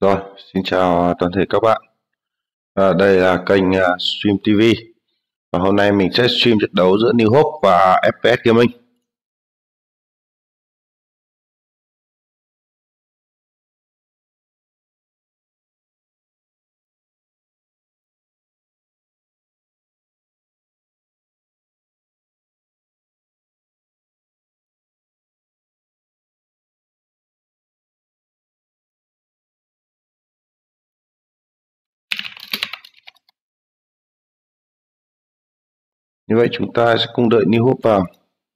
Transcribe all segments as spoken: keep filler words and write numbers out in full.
Rồi, xin chào toàn thể các bạn. À, đây là kênh uh, Stream ti vi. Và hôm nay mình sẽ stream trận đấu giữa New Hope và ép pê ét Gaming. Như vậy chúng ta sẽ cùng đợi New Hope vào.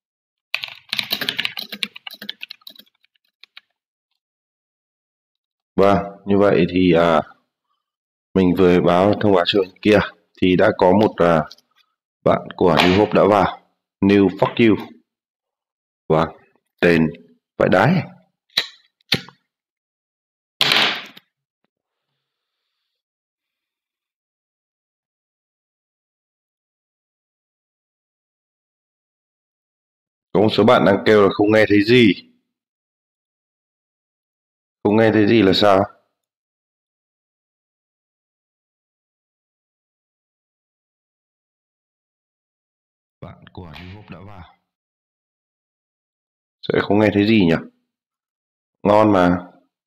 Vâng, như vậy thì à, mình vừa báo thông báo cho kia thì đã có một à, bạn của New Hope đã vào. New Fuck You. Vâng, tên vãi đái. Có một số bạn đang kêu là không nghe thấy gì. Không nghe thấy gì là sao? Bạn của New Hope đã vào. Sẽ không nghe thấy gì nhỉ? Ngon mà.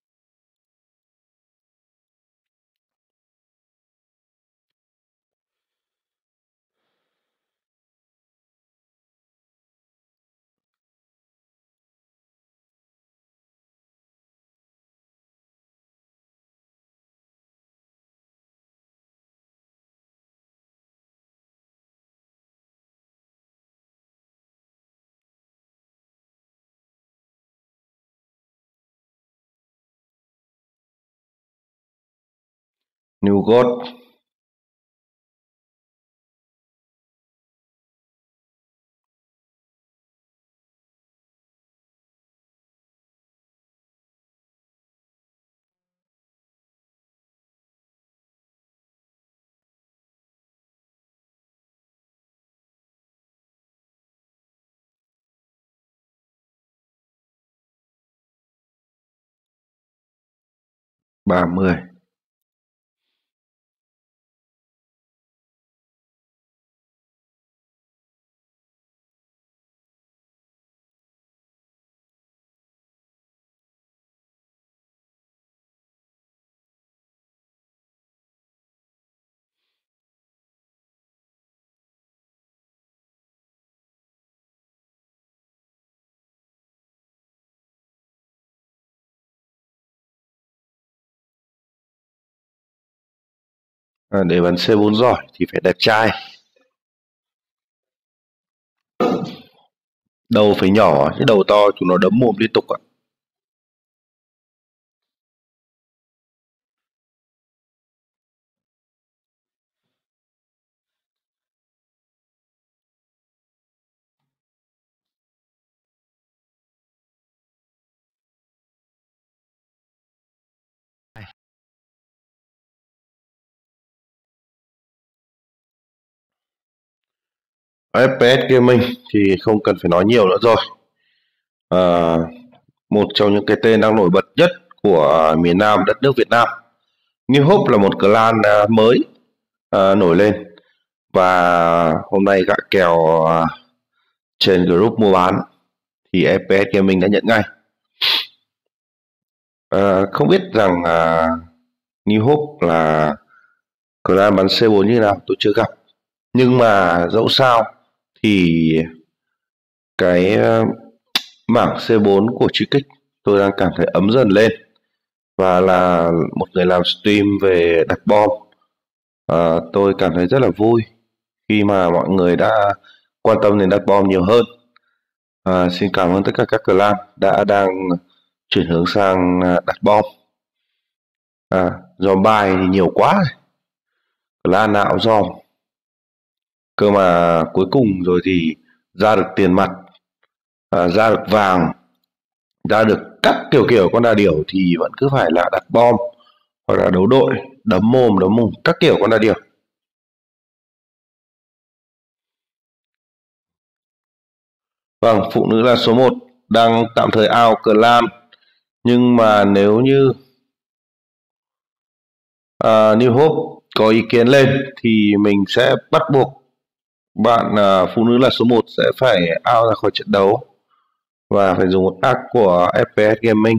New God. ba mươi. À, để bắn xê bốn giỏi thì phải đẹp trai. Đầu phải nhỏ chứ đầu to chúng nó đấm mồm liên tục ạ. ép pê ét Gaming thì không cần phải nói nhiều nữa rồi. À, một trong những cái tên đang nổi bật nhất của miền Nam đất nước Việt Nam. New Hope là một clan uh, mới uh, nổi lên và hôm nay gạ kèo uh, trên group mua bán thì ép pê ét Gaming đã nhận ngay. Uh, không biết rằng uh, New Hope là clan bắn xê bốn như nào tôi chưa gặp, nhưng mà dẫu sao thì cái uh, mảng xê bốn của Truy Kích tôi đang cảm thấy ấm dần lên. Và là một người làm stream về đặt bom, à, tôi cảm thấy rất là vui khi mà mọi người đã quan tâm đến đặt bom nhiều hơn. À, xin cảm ơn tất cả các clan đã đang chuyển hướng sang đặt bom. À, dòm bài thì nhiều quá, clan nào cũng dòm, cơ mà cuối cùng rồi thì ra được tiền mặt, à, ra được vàng, ra được các kiểu kiểu con đà điểu thì vẫn cứ phải là đặt bom hoặc là đấu đội, đấm mồm đấm mồm các kiểu con đà điểu. Vâng, phụ nữ là số một, đang tạm thời out clan, nhưng mà nếu như uh, New Hope có ý kiến lên thì mình sẽ bắt buộc bạn uh, phụ nữ là số một sẽ phải out ra khỏi trận đấu và phải dùng một act của ép pê ét Gaming.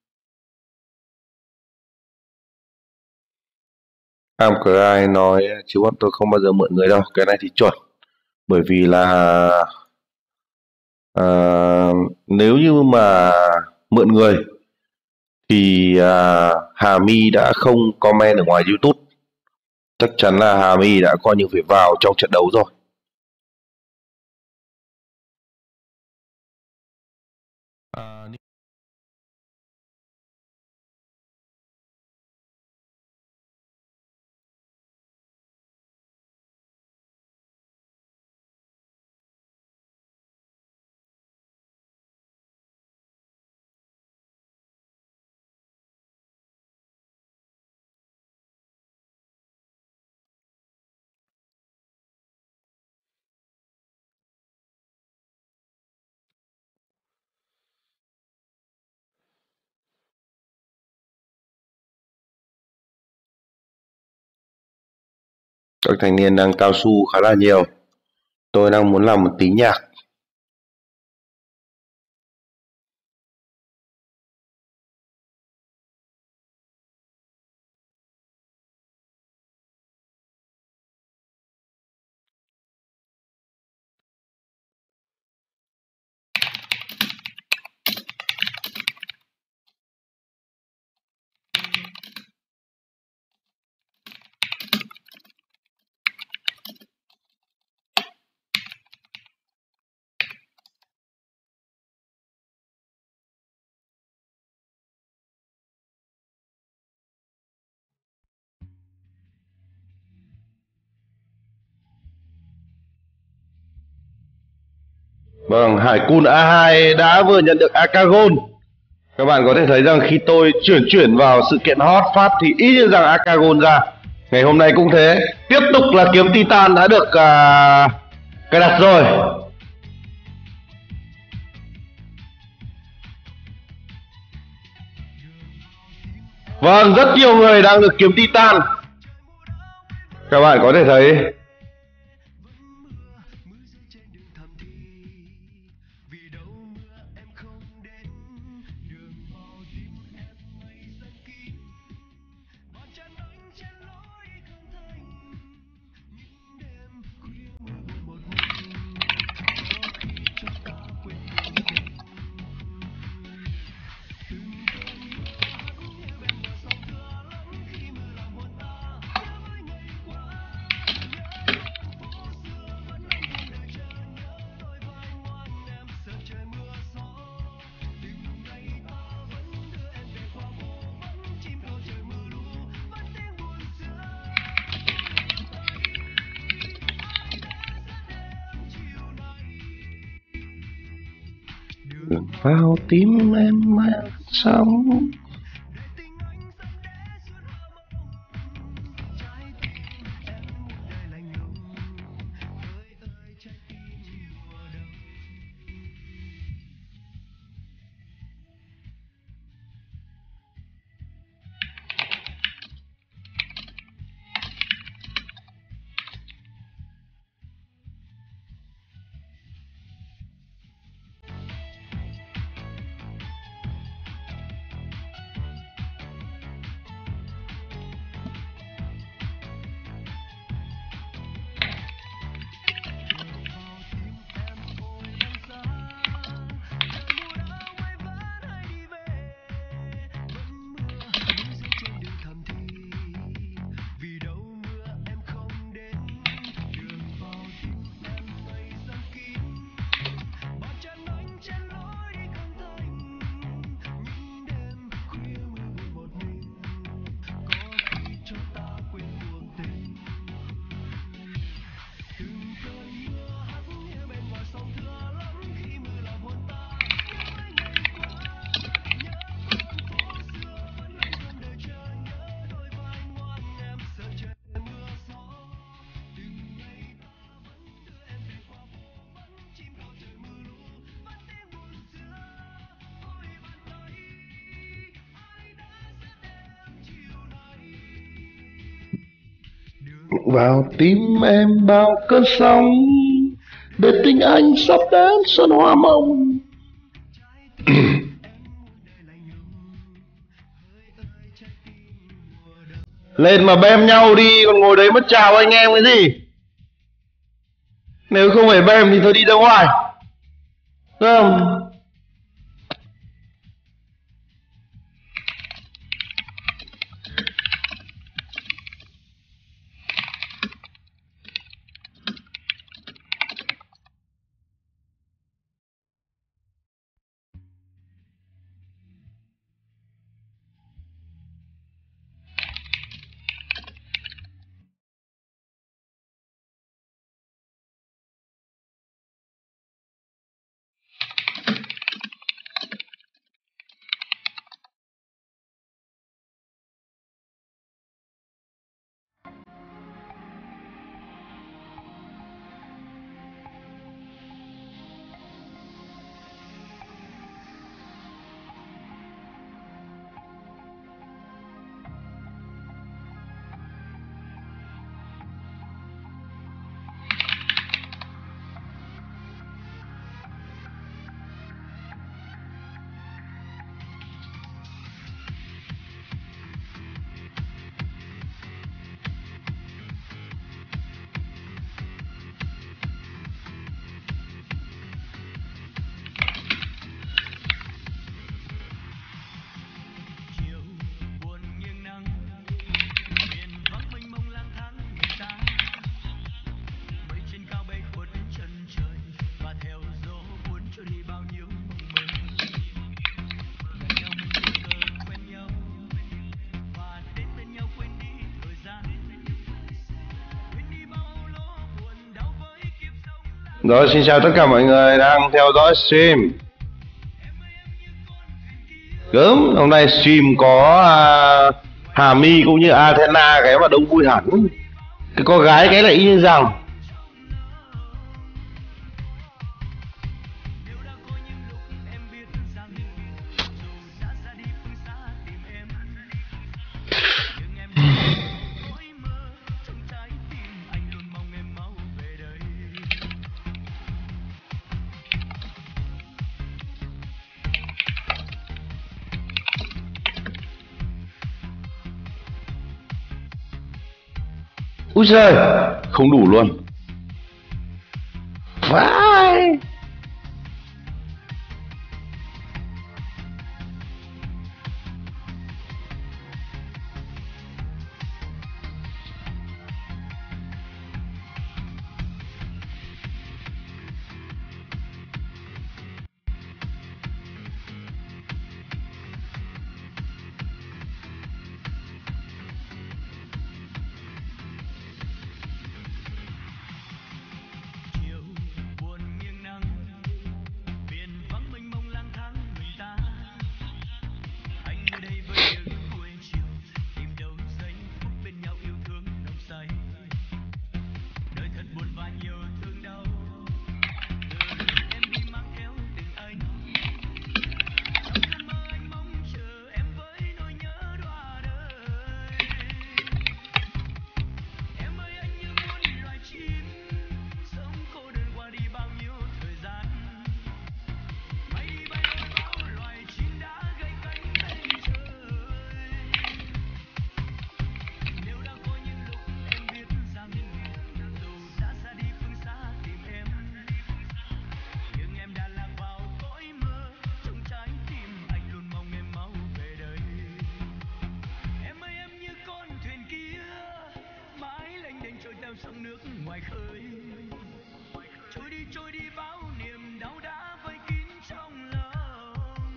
Amcry nói chứ bọn tôi không bao giờ mượn người đâu, cái này thì chuẩn, bởi vì là uh, nếu như mà mượn người thì uh, Hà My đã không comment ở ngoài YouTube, chắc chắn là Hà My đã coi như phải vào trong trận đấu rồi. À, các thanh niên đang cao su khá là nhiều, tôi đang muốn làm một tí nhạc. Vâng, Hải Kun a hai đã vừa nhận được Akagon. Các bạn có thể thấy rằng khi tôi chuyển chuyển vào sự kiện hot phát thì ít như rằng Akagon ra. Ngày hôm nay cũng thế. Tiếp tục là kiếm Titan đã được uh, cài đặt rồi. Vâng, rất nhiều người đang được kiếm Titan. Các bạn có thể thấy. Đường vào tim em mang sóng. vào tim em bao cơn sóng, để tình anh sắp đến xuân hoa mộng. Lên mà bem nhau đi, còn ngồi đấy mất chào anh em cái gì. Nếu không phải bem thì thôi đi ra ngoài. Đúng không? Rồi, xin chào tất cả mọi người đang theo dõi stream. Gớm, hôm nay stream có à, Hà My cũng như Athena, cái mà đông vui hẳn. Cái cô gái cái là y như rằng úi giời, không đủ luôn. Vãi. sông nước ngoài khơi, trôi đi trôi đi bao niềm đau đã vây kín trong lòng.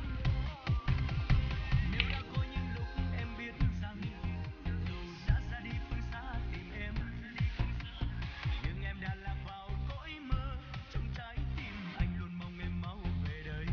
Nếu đã có những lúc em biết rằng dù đã ra đi phương xa tìm em, nhưng em đã lạc vào cõi mơ, trong trái tim anh luôn mong em mau về đây.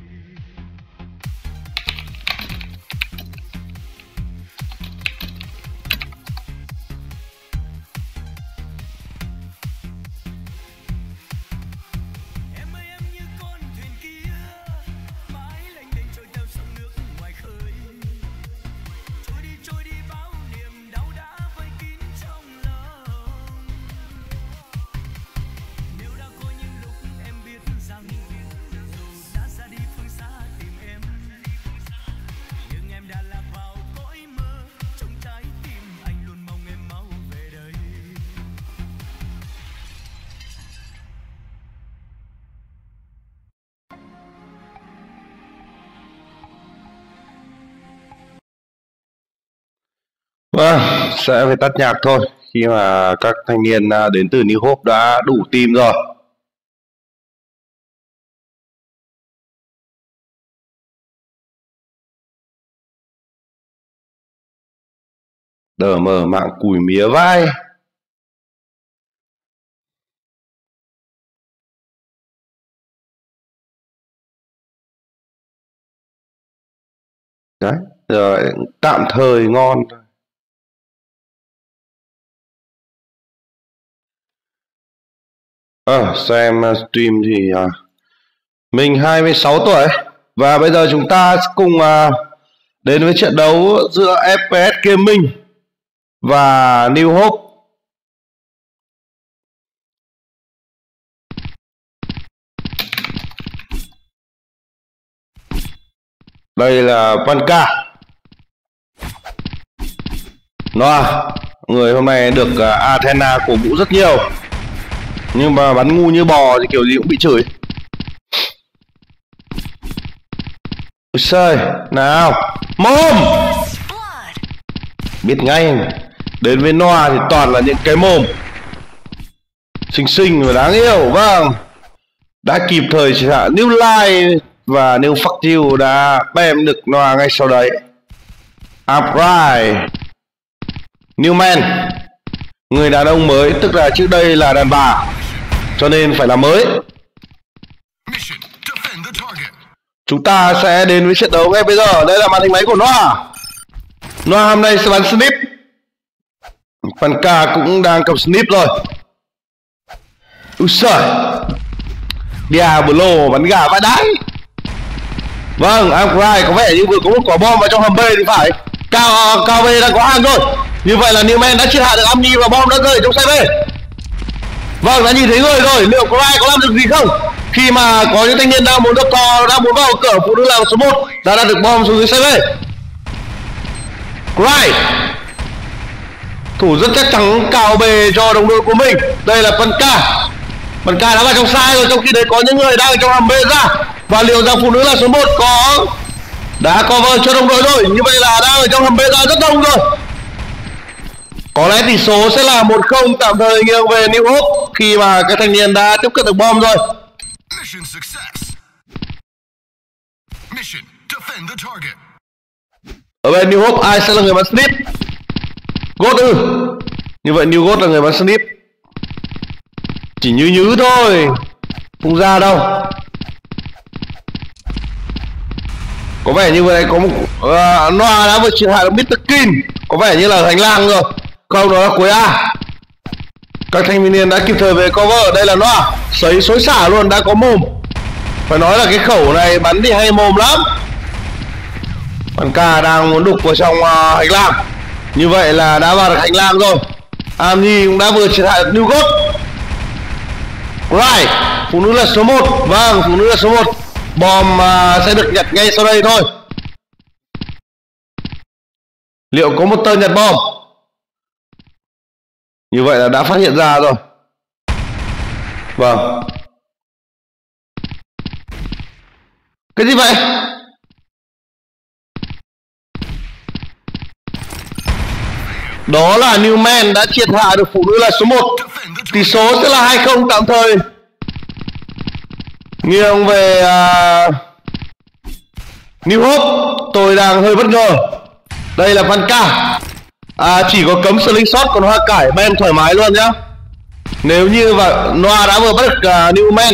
Vâng, sẽ phải tắt nhạc thôi khi mà các thanh niên đến từ New Hope đã đủ team rồi. Đờ mờ mạng cùi mía vai. Đấy, rồi tạm thời ngon. À, xem stream thì uh, mình hai mươi sáu tuổi và bây giờ chúng ta cùng uh, đến với trận đấu giữa ép pê ét Gaming và New Hope. Đây là Vanka. Noah, người hôm nay được uh, Athena cổ vũ rất nhiều, nhưng mà bắn ngu như bò thì kiểu gì cũng bị chửi. Ôi trời, nào, mồm. Biết ngay, đến với Noah thì toàn là những cái mồm xinh xinh và đáng yêu. Vâng, đã kịp thời chỉ hạ New Line và New Fuck You đã bem được Noah ngay sau đấy. Upright New Man, người đàn ông mới, tức là trước đây là đàn bà cho nên phải là mới. Chúng ta sẽ đến với trận đấu ngay bây giờ. Đây là màn hình máy của Noah. Noah hôm nay sẽ bắn snip. Vanka cũng đang cầm snip rồi. Úi giời, Diablo bắn gà vãi đái. Vâng, Upright có vẻ như vừa có một quả bom vào trong hầm B thì phải. Cao cao B đang có hàng rồi. Như vậy là Newman đã triệt hạ được Omni và bom đã rơi trong xe B. Vâng, đã nhìn thấy người rồi. Liệu có ai có làm được gì không? Khi mà có những thanh niên đang muốn được cò, đang muốn vào cửa phụ nữ làm số một đã đạt được bom xuống dưới xe B. Right, thủ rất chắc chắn cào bề cho đồng đội của mình. Đây là Vanka. Vanka đã vào trong sai rồi, trong khi đấy có những người đang trong hầm B ra. Và liệu rằng phụ nữ là số một có đã cover cho đồng đội rồi. Như vậy là đang ở trong hầm B ra rất đông rồi. Có lẽ tỷ số sẽ là một không tạm thời nghiêng về New Hope khi mà các thanh niên đã tiếp cận được bom rồi. Ở bên New Hope ai sẽ là người bắn snip? God ư? Như vậy New God là người bắn snip. Chỉ nhứ nhứ thôi, không ra đâu. Có vẻ như vừa nãy có một uh, Noah đã vừa triệt hạ được mít tơ Kin. Có vẻ như là hành lang rồi. Không, đó là cuối A. Các thanh niên đã kịp thời về cover. Đây là Noah, sấy xối xả luôn, đã có mồm. Phải nói là cái khẩu này bắn thì hay mồm lắm. Vanka đang muốn đục vào trong uh, hành lang. Như vậy là đã vào được hành lang rồi. Amni cũng đã vừa triệt hạ được New God. Right, phụ nữ là số một. Vâng, phụ nữ là số một. Bom uh, sẽ được nhặt ngay sau đây thôi. Liệu có một tơ nhặt bom? Như vậy là đã phát hiện ra rồi. Vâng. Cái gì vậy? Đó là Newman đã triệt hạ được phụ nữ là số một. Tỷ số sẽ là hai không tạm thời nghiêng về uh, New Hope. Tôi đang hơi bất ngờ. Đây là Vanka. À, chỉ có cấm slingshot còn hoa cải men thoải mái luôn nhá. Nếu như và Noah đã vừa bắt được uh, Newman.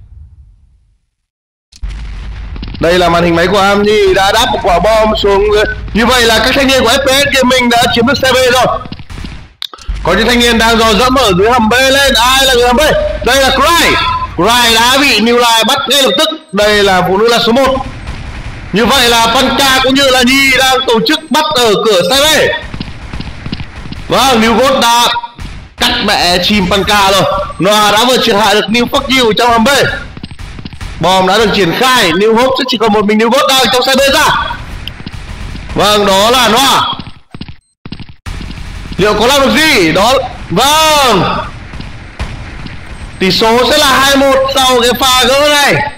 Đây là màn hình máy của Amni đã đáp một quả bom xuống. Như vậy là các thanh niên của ép pê ét Gaming đã chiếm được xe B rồi. Có những thanh niên đang dò dẫm ở dưới hầm B lên. Ai là người hầm B? Đây là Cry. Cry đã bị New Line bắt ngay lập tức. Đây là phụ nữ là số một. Như vậy là Vanka cũng như là Nhi đang tổ chức bắt ở cửa xe B. Vâng, New God đã cắt mẹ chim Vanka rồi. Noah đã vừa triệt hạ được New Fuck You trong hầm B. Bom đã được triển khai. New Hope sẽ chỉ còn một mình New God đang trong xe B ra. Vâng, đó là Noah. Liệu có làm được gì? Đó. Vâng, tỷ số sẽ là hai một sau cái pha gỡ này.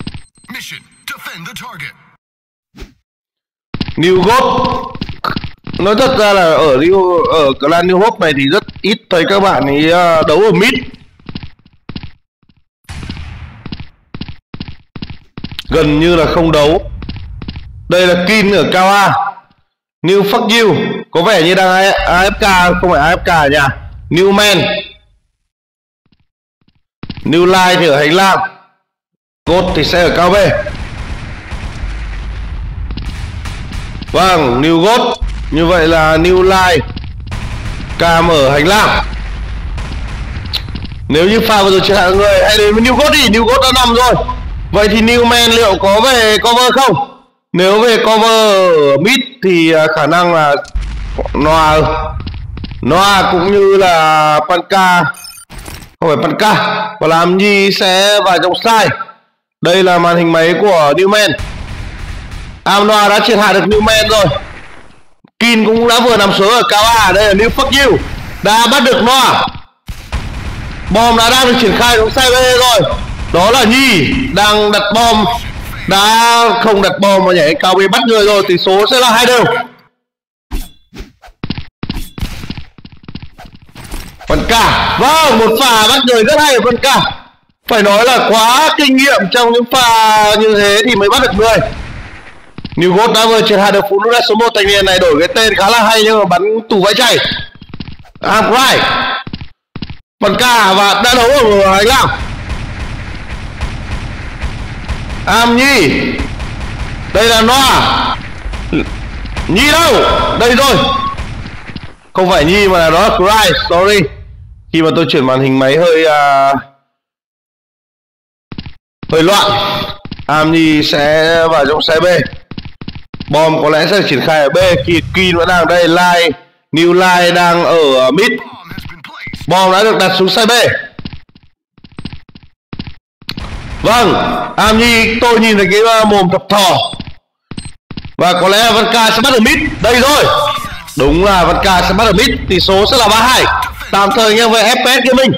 New God nói thật ra là ở New, ở clan New Hope này thì rất ít thấy các bạn ấy đấu ở mid, gần như là không đấu. Đây là Kin ở cao A. New fuck you, có vẻ như đang a ép ca, không phải a ép ca nhỉ. Newman, New Light thì ở hành lang, Ghost thì sẽ ở cao B. Vâng, New Ghost. Như vậy là New Light, Cam ở hành lang. Nếu như pha vừa rồi triệt hạ người, hãy đến với New Ghost đi. New Ghost đã nằm rồi. Vậy thì Newman liệu có về cover không? Nếu về cover ở mid thì khả năng là Noah Noah cũng như là Panka, không phải Panka, và làm Nhi sẽ vào trong sai. Đây là màn hình máy của Newman. Am Noah đã triệt hạ được Newman rồi. Kin cũng đã vừa nằm xuống ở cao A. Đây là New fuck you, đã bắt được Noah. Bom đã đang được triển khai xuống sai B rồi. Đó là Nhi đang đặt bom, đã không đặt bom mà nhảy cao B bắt người rồi. Tỷ số sẽ là hai đều. Vân Ca, vâng, một pha bắt người rất hay của Vân Ca. Phải nói là quá kinh nghiệm trong những pha như thế thì mới bắt được người. New Ghost đã vừa triệt hạ được phụ nữ số một. Thanh niên này đổi cái tên khá là hay nhưng mà bắn tù vãi chảy. I'm right. Vân Ca và đã đấu ở hành lang. Am Nhi, đây là Noah. Nhi đâu? Đây rồi. Không phải Nhi mà là đó là Cry. Sorry, khi mà tôi chuyển màn hình máy hơi uh, hơi loạn. Am Nhi sẽ vào trong xe B. Bom có lẽ sẽ triển khai ở B. Khi Kin vẫn đang ở đây. Light, New Light đang ở mid. Bom đã được đặt xuống xe B. Vâng, Am Nhi, tôi nhìn thấy cái mồm thập thò. Và có lẽ là Văn Ca sẽ bắt được mid. Đây rồi. Đúng là Văn Ca sẽ bắt được mid. Tỷ số sẽ là ba hai. Tạm thời nghe về ép pê ét Gaming.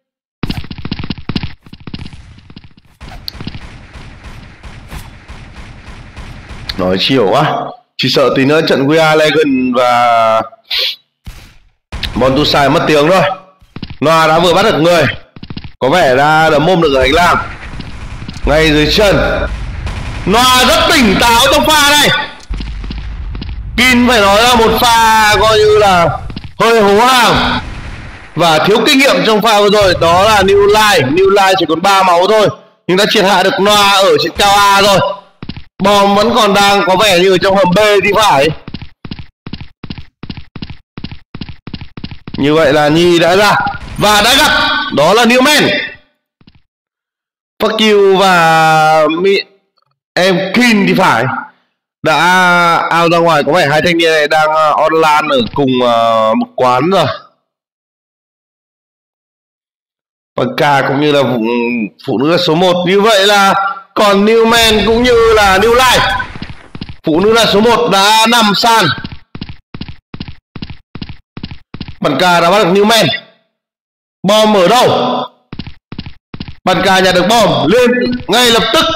Nói chiều quá. Chỉ sợ tí nữa trận We Are Legend và Montusai mất tiếng thôi. Noah đã vừa bắt được người. Có vẻ đã đấm mồm được ở hành lang. Ngay dưới chân. Noah rất tỉnh táo trong pha này. Kin phải nói là một pha coi như là hơi hố hàng và thiếu kinh nghiệm trong pha vừa rồi. Đó là New Light. New Light chỉ còn ba máu thôi nhưng đã triệt hạ được Noah ở trên cao A rồi. Bom vẫn còn đang có vẻ như ở trong hầm B thì phải. Như vậy là Nhi đã ra và đã gặp. Đó là Newman. Fuck you và Mi... em Kin thì phải đã out ra ngoài. Có vẻ hai thanh niên này đang online ở cùng uh, một quán rồi. Panka cũng như là phụ, phụ nữ là số một. Như vậy là còn Newman cũng như là New Light, phụ nữ là số một đã nằm sàn. Panka đã bắt được Newman. Bom ở đâu? Panka nhận được bom lên ngay lập tức.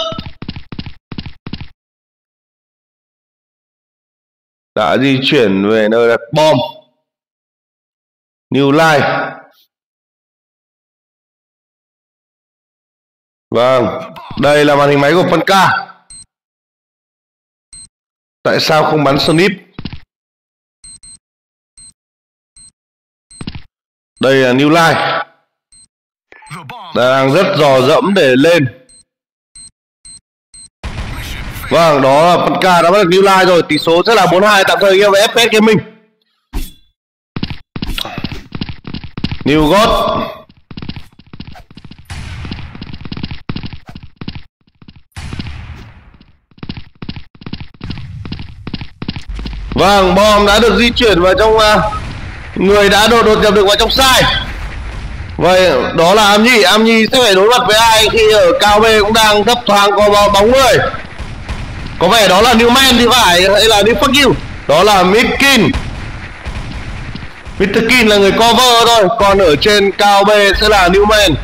Đã di chuyển về nơi đặt bom. New Light. Vâng, đây là màn hình máy của Panka. Tại sao không bắn snip? Đây là New Light, đang rất dò dẫm để lên. Vâng, đó là Panka đã bắt được New Light rồi. Tỷ số sẽ là bốn hai. Tạm thời game với ép pê ét Gaming. New God. Vâng, bom đã được di chuyển vào trong uh, người đã đột đột nhập được vào trong sai. Vậy đó là Am Nhi. Am Nhi sẽ phải đối mặt với ai khi ở cao B cũng đang thấp thoáng có bóng người. Có vẻ đó là Newman thì phải, hay là New fuck you. Đó là mít Kin. mít Kin là người cover thôi. Còn ở trên cao B sẽ là Newman.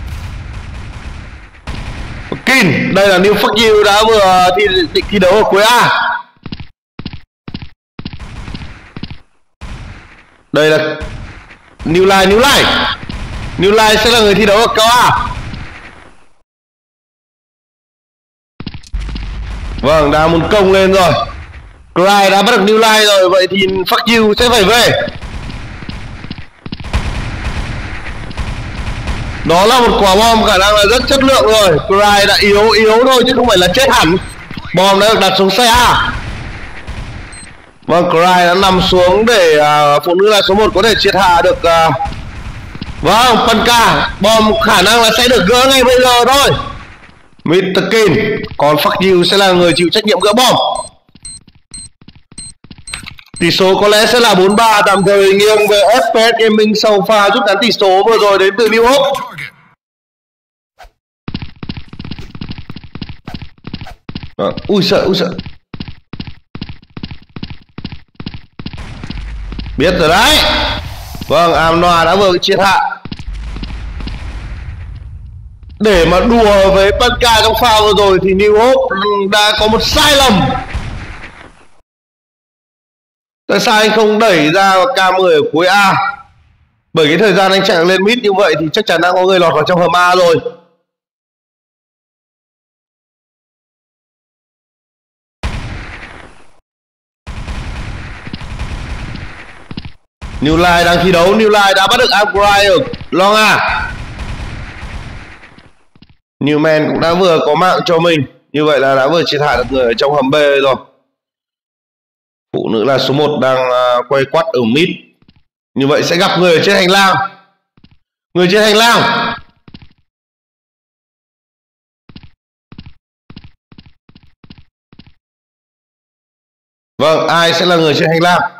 Kin, đây là New fuck you đã vừa thi, thi đấu ở cuối A. Đây là New Line, New Line. New Line sẽ là người thi đấu ở câu A. Vâng, đang muốn công lên rồi. Cry đã bắt được New Line rồi, vậy thì Fuck You sẽ phải về. Đó là một quả bom khả năng là rất chất lượng rồi. Cry đã yếu yếu thôi chứ không phải là chết hẳn. Bom đã được đặt xuống xe A. Vâng, Cry đã nằm xuống để uh, phụ nữ là số một có thể triệt hạ được. Uh... Vâng, Panka, bom khả năng là sẽ được gỡ ngay bây giờ thôi. mít tơ Kin, còn Fuck You sẽ là người chịu trách nhiệm gỡ bom. Tỷ số có lẽ sẽ là bốn ba, tạm thời nghiêng về ép pê ét Gaming sau pha rút ngắn tỷ số vừa rồi đến từ New Hope. À, ui sợ, ui sợ. Biết rồi đấy. Vâng, Amnoa đã vừa triệt hạ. Để mà đùa với Panka trong pha vừa rồi thì New Hope đã có một sai lầm. Tại sao anh không đẩy ra K mười ở cuối A? Bởi cái thời gian anh chạy lên mid như vậy thì chắc chắn đã có người lọt vào trong hầm A rồi. New Line đang thi đấu, New Line đã bắt được Agrai ở Long A. Newman cũng đã vừa có mạng cho mình. Như vậy là đã vừa triệt hạ được người ở trong hầm B rồi. Phụ nữ là số một đang uh, quay quắt ở mid. Như vậy sẽ gặp người ở trên hành lang. Người trên hành lang. Vâng, ai sẽ là người trên hành lang?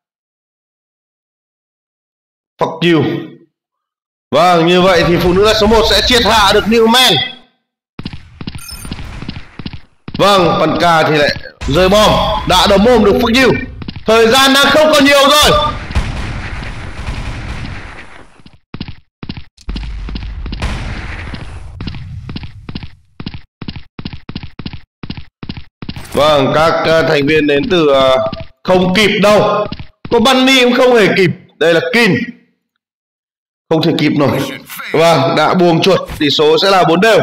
Fuck You. Vâng, như vậy thì phụ nữ là số một sẽ triệt hạ được Newman. Vâng, Panka thì lại rơi bom, đã đấm mồm được Fuck You. Thời gian đang không còn nhiều rồi. Vâng, các uh, thành viên đến từ uh, không kịp đâu. Có Bunny cũng không hề kịp. Đây là Kin. Không thể kịp nổi. Vâng, đã buông chuột. Tỷ số sẽ là bốn đều.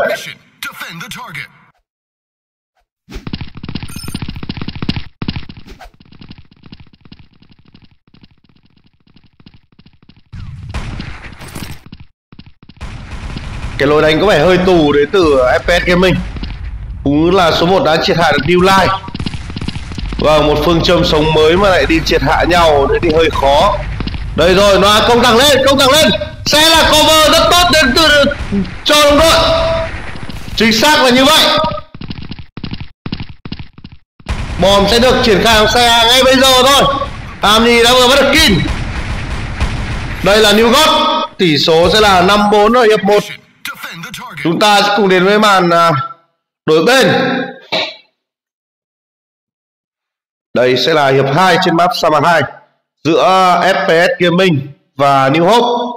Cái lối đánh có vẻ hơi tù đến từ ép pê ét Gaming. Cũng là số một đã triệt hạ được New Line. Vâng, một phương châm sống mới mà lại đi triệt hạ nhau thì hơi khó. Đây rồi, nó công thẳng lên, công thẳng lên. Sẽ là cover rất tốt đến từ cho đồng đội. Chính xác là như vậy. Bom sẽ được triển khai xe ngay bây giờ thôi. Amni đã vừa bắt được Kin. Đây là New God. Tỷ số sẽ là năm bốn ở hiệp một. Chúng ta sẽ cùng đến với màn đổi bên. Đây sẽ là hiệp hai trên map Sama hai giữa ép pê ét Gaming và New Hope.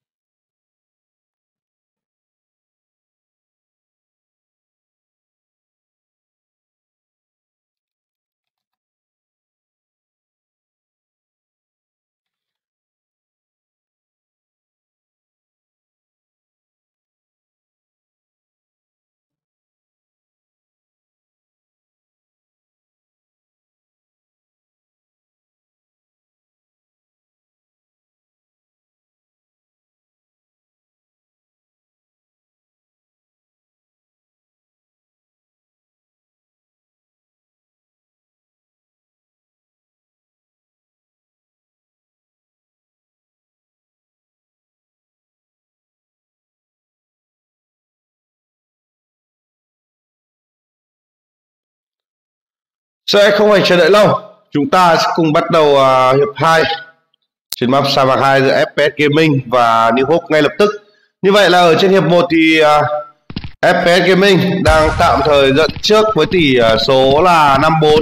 Sẽ không phải chờ đợi lâu. Chúng ta sẽ cùng bắt đầu uh, hiệp hai trên map Sa mạc hai giữa ép pê ét Gaming và New Hope ngay lập tức. Như vậy là ở trên hiệp một thì uh, ép pê ét Gaming đang tạm thời dẫn trước với tỷ uh, số là năm bốn.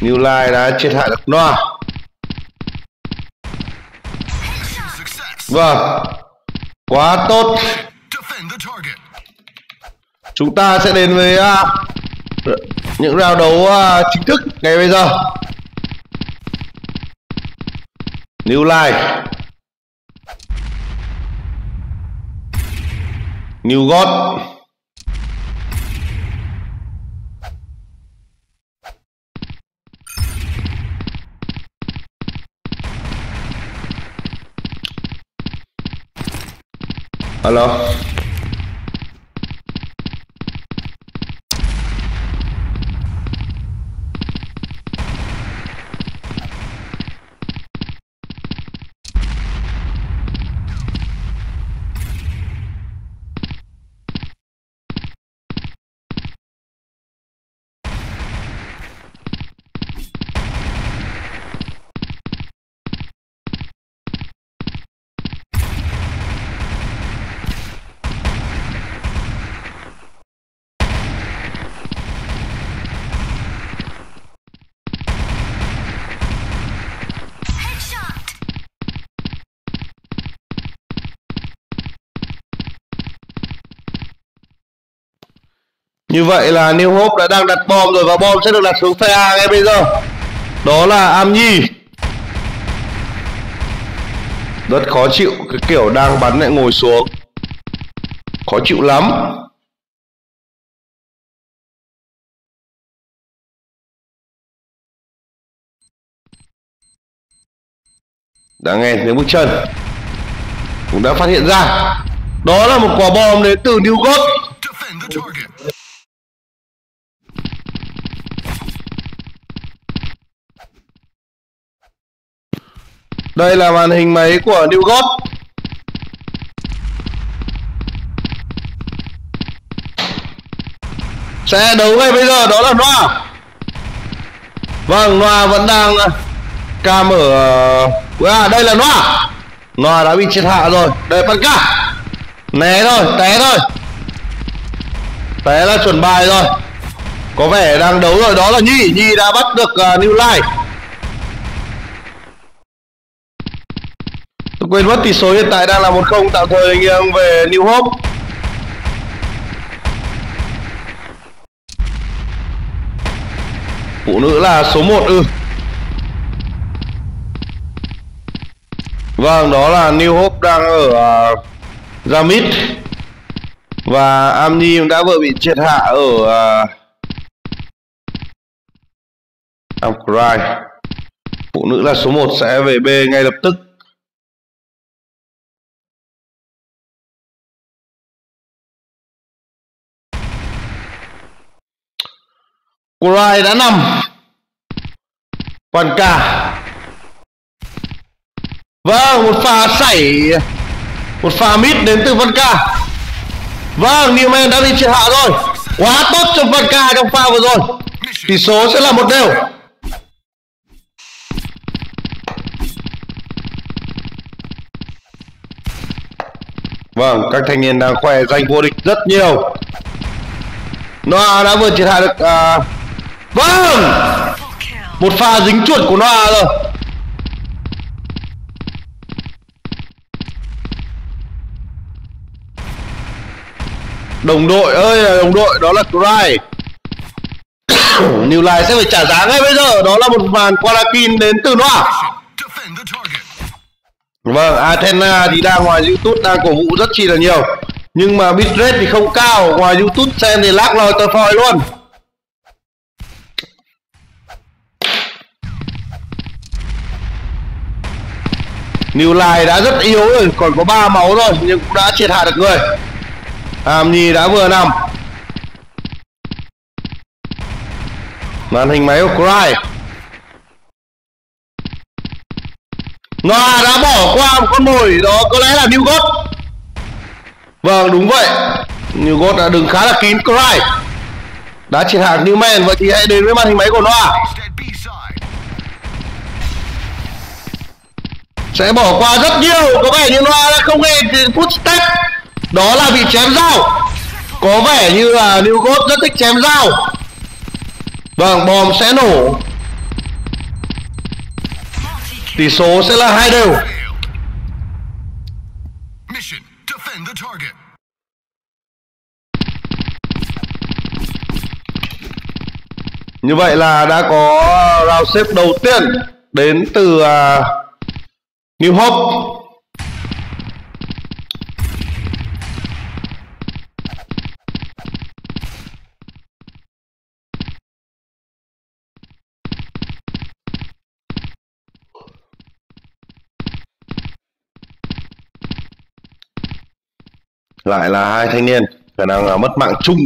New Line đã triệt hạ được Noah. Vâng, quá tốt. Chúng ta sẽ đến với uh, những round đấu uh, chính thức ngay bây giờ. New Line, New God. Alo. Như vậy là New Hope đã đang đặt bom rồi, và bom sẽ được đặt xuống phe A ngay bây giờ. Đó là Am Nhi. Rất khó chịu, cái kiểu đang bắn lại ngồi xuống. Khó chịu lắm. Đã nghe tiếng bước chân, cũng đã phát hiện ra đó là một quả bom đến từ New God. Đây là màn hình máy của New God. Sẽ đấu ngay bây giờ, đó là Noah. Vâng, Noah vẫn đang cam ở... À, đây là Noah. Noah đã bị triệt hạ rồi. Đây Phân Ca. Né thôi, té thôi. Té là chuẩn bài rồi. Có vẻ đang đấu rồi, đó là Nhi. Nhi đã bắt được uh, New Line. Tôi quên mất tỷ số hiện tại đang là một không, tạm thời nghiêng về New Hope. Phụ nữ là số một ư. Vâng, đó là New Hope đang ở uh, Ramit. Và Am Nhi đã vừa bị triệt hạ ở uh, Amcry. Phụ nữ là số một sẽ về B ngay lập tức. Cry đã nằm. Hoàn cả. Vâng, một pha sảy, một pha mít đến từ Văn Ca. Vâng, Newman đã bị triệt hạ rồi. Quá tốt cho Văn Ca trong pha vừa rồi. Tỷ số sẽ là một đều. Vâng, các thanh niên đang khoe giành vô địch rất nhiều. Noah đã vừa triệt hạ được uh... Vâng, một pha dính chuột của Noah rồi. Đồng đội ơi, đồng đội, đó là Cry. New Line sẽ phải trả giá ngay bây giờ. Đó là một màn Quarakin đến từ Noah. Vâng, Athena thì đang ngoài YouTube đang cổ vũ rất chi là nhiều, nhưng mà bitrate thì không cao. Ngoài YouTube xem thì lag lòi tờ phòi luôn. New Line đã rất yếu rồi, còn có ba máu rồi, nhưng cũng đã triệt hạ được người. Am Nhi đã vừa nằm. Màn hình máy của Cry. Noah đã bỏ qua một con mồi, đó có lẽ là New God. Vâng, đúng vậy. New God đã đứng khá là kín. Cry đã triệt hạ Newman. Vậy thì hãy đến với màn hình máy của Noah. Sẽ bỏ qua rất nhiều. Có vẻ như Noah đã không nghe footstep. Đó là bị chém dao. Có vẻ như là New God rất thích chém dao. Vâng, bom sẽ nổ. Tỷ số sẽ là hai đều. Mission, defend the target. Như vậy là đã có round xếp đầu tiên đến từ uh, New Hope. Lại là hai thanh niên, khả năng là mất mạng chung.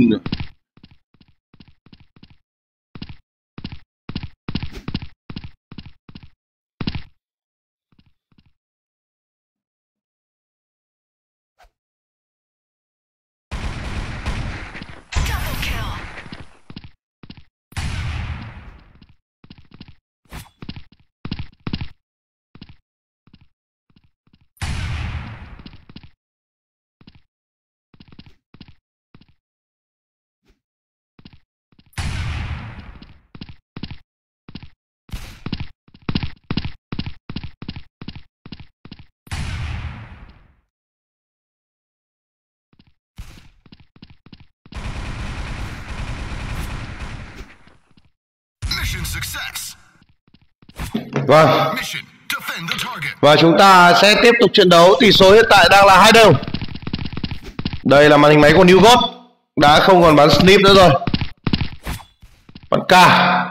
Mission success. Vâng. Mission, defend the target. Và chúng ta sẽ tiếp tục trận đấu. Tỷ số hiện tại đang là hai đều. Đây là màn hình máy của New God, đã không còn bắn snip nữa rồi. Bắn K.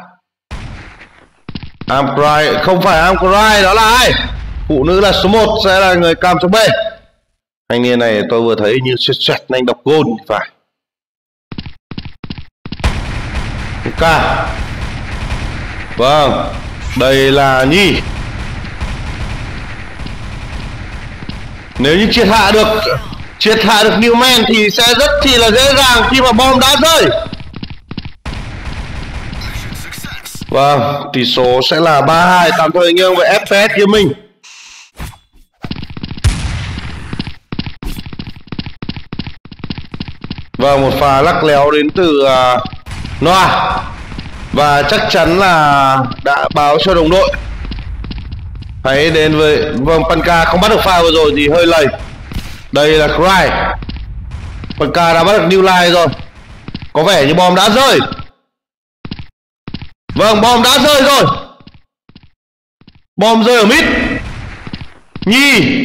Amcry, không phải Amcry, đó là ai? Phụ nữ là số một, sẽ là người cam số B. Thanh niên này tôi vừa thấy như xoẹt xoẹt nhanh đọc gôn thì phải. K. Vâng, đây là Nhi. Nếu như triệt hạ được triệt hạ được Newman thì sẽ rất chỉ là dễ dàng khi mà bom đã rơi. Vâng, tỷ số sẽ là ba hai, tạm thời nghiêng về ép pê ét Gaming. Vâng, một pha lắc léo đến từ uh, Noah. Và chắc chắn là đã báo cho đồng đội hãy đến với... Vâng, Panka không bắt được pha vừa rồi thì hơi lầy. Đây là Cry. Panka đã bắt được New Line rồi. Có vẻ như bom đã rơi. Vâng, bom đã rơi rồi. Bom rơi ở mid. Nhi.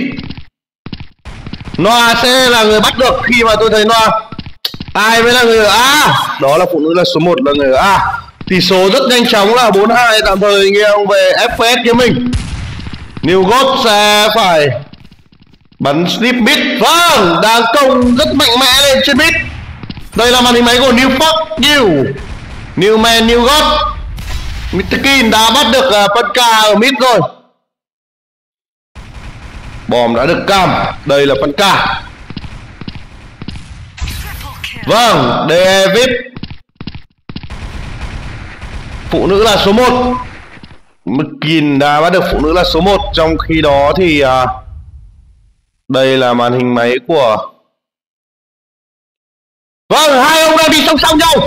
Noah sẽ là người bắt được khi mà tôi thấy Noah. Ai mới là người ở A? Đó là phụ nữ là số một, là người ở A. Tỷ số rất nhanh chóng là bốn hai, tạm thời nghiêng về ép pê ét của mình. New God sẽ phải bắn snip mid. Vâng, đang công rất mạnh mẽ lên trên mid. Đây là màn hình máy của New Fuck New New Man New God. mít tơ Kin đã bắt được uh, Panka ở mid rồi. Bom đã được cam. Đây là Panka. Vâng, đây là vê i pê. Phụ nữ là số một. Mckin đã bắt được phụ nữ là số một. Trong khi đó thì uh, đây là màn hình máy của... Vâng, hai ông đang đi song song nhau.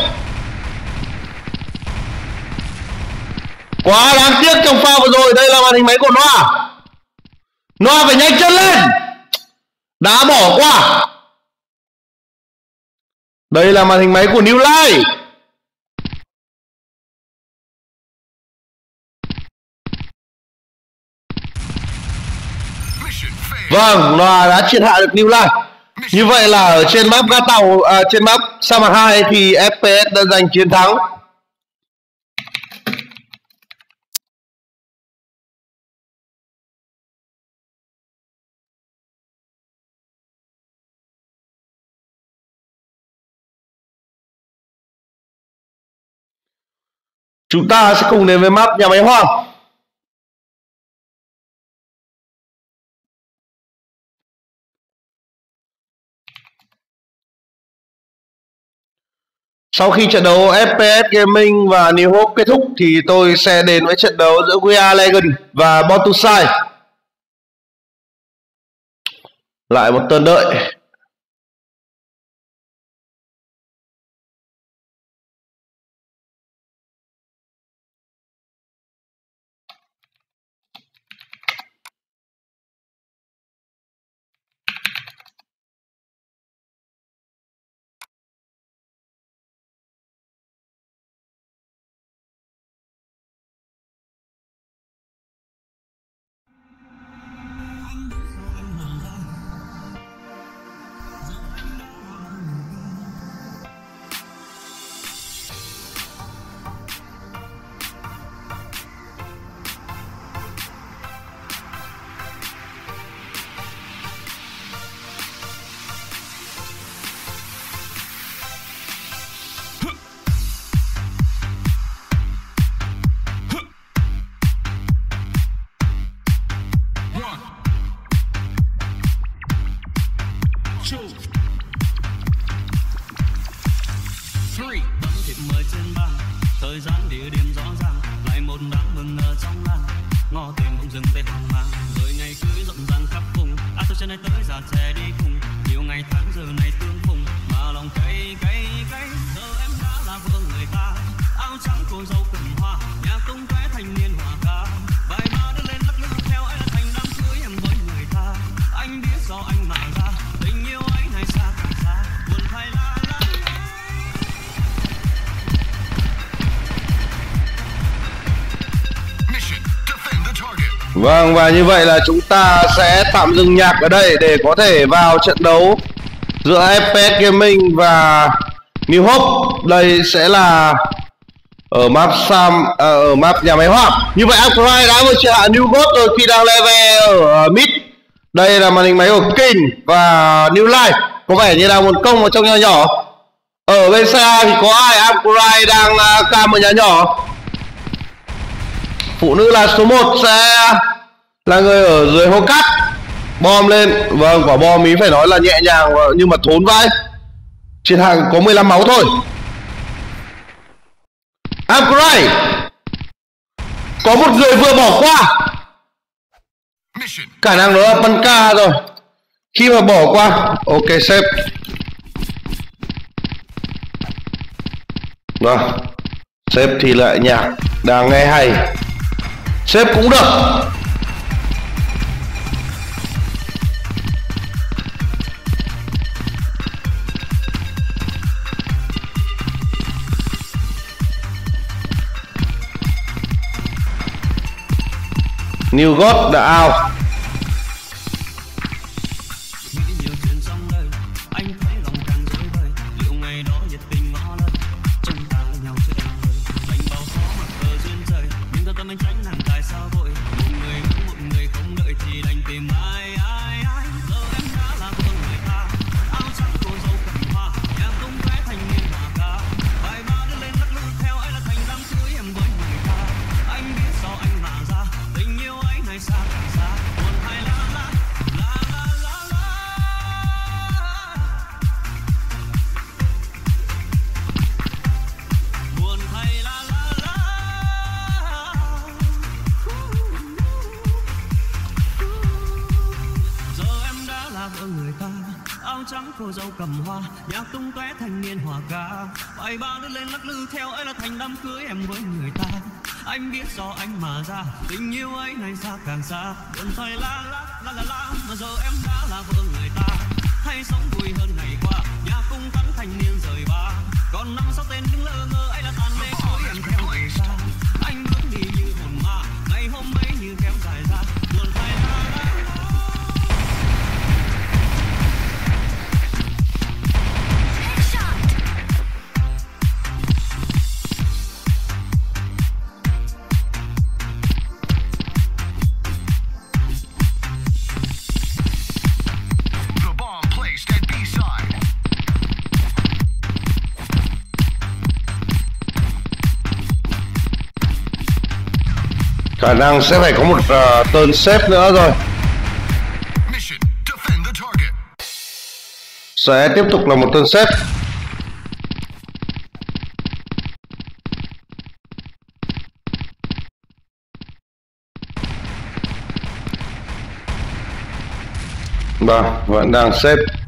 Quá đáng tiếc trong pha vừa rồi. Đây là màn hình máy của Noah. Noah phải nhanh chân lên. Đã bỏ qua. Đây là màn hình máy của New Line. Vâng, Noah đã triệt hạ được New Line. Như vậy là ở trên map ga tàu, à, trên map sa mạc hai thì ép pê ét đã giành chiến thắng. Chúng ta sẽ cùng đến với map nhà máy hoang. Sau khi trận đấu ép pê ét Gaming và New Hope kết thúc thì tôi sẽ đến với trận đấu giữa We Are Legend và Born to Shine. Lại một tuần đợi. three. Tấm thiệp mời trên bàn, thời gian địa điểm rõ ràng, lại một đám mừng ở trong làng. Ngõ tìm bỗng dừng tay hoang mang, rồi ngày cưới rộn ràng khắp vùng. À tôi trên này tới già trẻ đi cùng, nhiều ngày tháng giờ này tương phùng, mà lòng cay cay cay. Giờ em đã là vợ người ta, áo trắng cô dâu cầm hoa, nhà tung tóe thanh niên hòa ca. Vài ba đứa lên lắc lư theo ấy là thành đám cưới em với người ta. Anh biết do anh mà ra, tình yêu ấy này xa càng xa, buồn thay la la. Mission, defend the target. Vâng, và như vậy là chúng ta sẽ tạm dừng nhạc ở đây để có thể vào trận đấu giữa ép pê ét Gaming và New Hope. Đây sẽ là ở map Sam, à, ở map nhà máy hỏa. Như vậy Outcry đã vừa triệt hạ New Hope rồi khi đang level ở mid. Đây là màn hình máy của King và New Life, có vẻ như là một công ở trong nhà nhỏ. Ở bên xa thì có ai? Outcry đang uh, cam ở nhà nhỏ. Phụ nữ là số một sẽ là người ở dưới hố cát. Bom lên. Vâng, quả bom ý phải nói là nhẹ nhàng nhưng mà thốn vãi. Triệt hàng có mười lăm máu thôi. Outcry, có một người vừa bỏ qua. Mission, Khả năng đó là Panka rồi. Khi mà bỏ qua. Ok sếp. Rồi, sếp thì lại nhạc đang nghe hay. Sếp cũng được. New God đã out. Nghĩ nhiều chuyện trong đời, anh thấy lòng càng rối bời. Liệu ngày đó nhiệt tình ngõ lên, chúng ta với nhau chưa em ơi. Đành bao khó mặc cờ duyên trời, nhưng thật tâm anh tránh nàng tại sao vội. Một người ngắm một người không đợi thì đành tìm ai ai ai. Giờ em đã là vợ người ta, áo trắng cô dâu cầm hoa, nhà tung tóe thanh niên hòa ca. Vài ba đứa lên lắc lư theo ấy là thành đám cưới em với người ta. Anh biết do anh mà ra, tình yêu ấy này xa càng xa, buồn hay la la la la la la. Buồn hay la la la. Giờ em đã là vợ người ta, áo trắng cô dâu cầm hoa, nhạc tung tóe thanh niên hòa ca. Vài ba đứa lên lắc lư theo ấy là thành đám cưới em với người ta. Anh biết do anh mà ra, tình yêu ấy này xa càng xa, buồn thay la la la la la. Mà giờ em đã là vợ người ta, hay sống vui hơn ngày qua, nhà cung cắn thanh niên rời ba. Còn năm sau tên đứng lơ ngơ ấy là tàn mê cưới em theo người ta. Anh bước đi như hồn ma, ngày hôm ấy như kéo dài ra, buồn thay la la la. the bomb placed at B side. Khả năng sẽ phải có một uh, turn xếp nữa rồi. Mission, defend the target. Sẽ tiếp tục là một turn xếp. Vâng, vẫn đang xếp.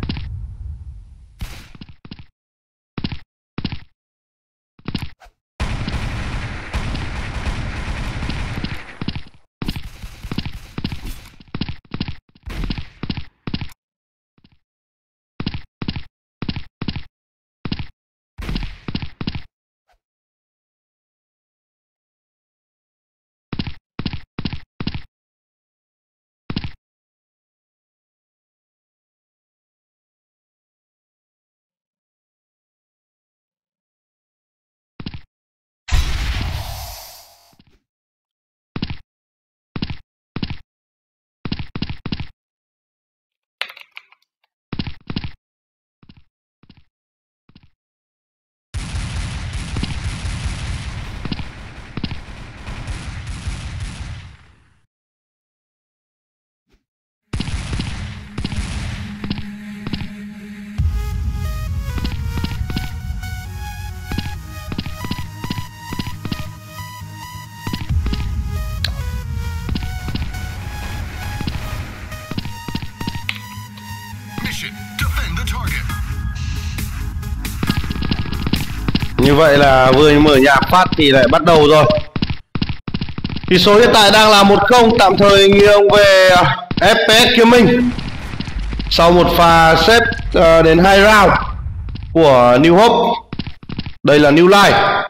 Như vậy là vừa mở nhạc phát thì lại bắt đầu rồi. Tỷ số hiện tại đang là một không, tạm thời nghiêng về ép pê ét Gaming sau một pha xếp uh, đến hai round của New Hope. Đây là New Life.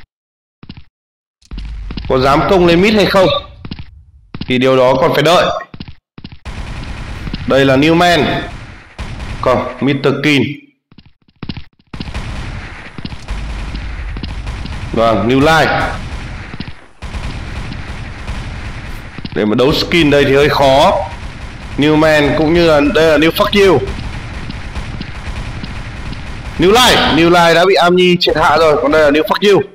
Có dám công lên mid hay không thì điều đó còn phải đợi. Đây là Newman, còn mít tơ Kin. Vâng, New Life. Để mà đấu skin đây thì hơi khó. Newman cũng như là đây là New Fuck You. New Life, New Life đã bị Am Nhi triệt hạ rồi, còn đây là New Fuck You.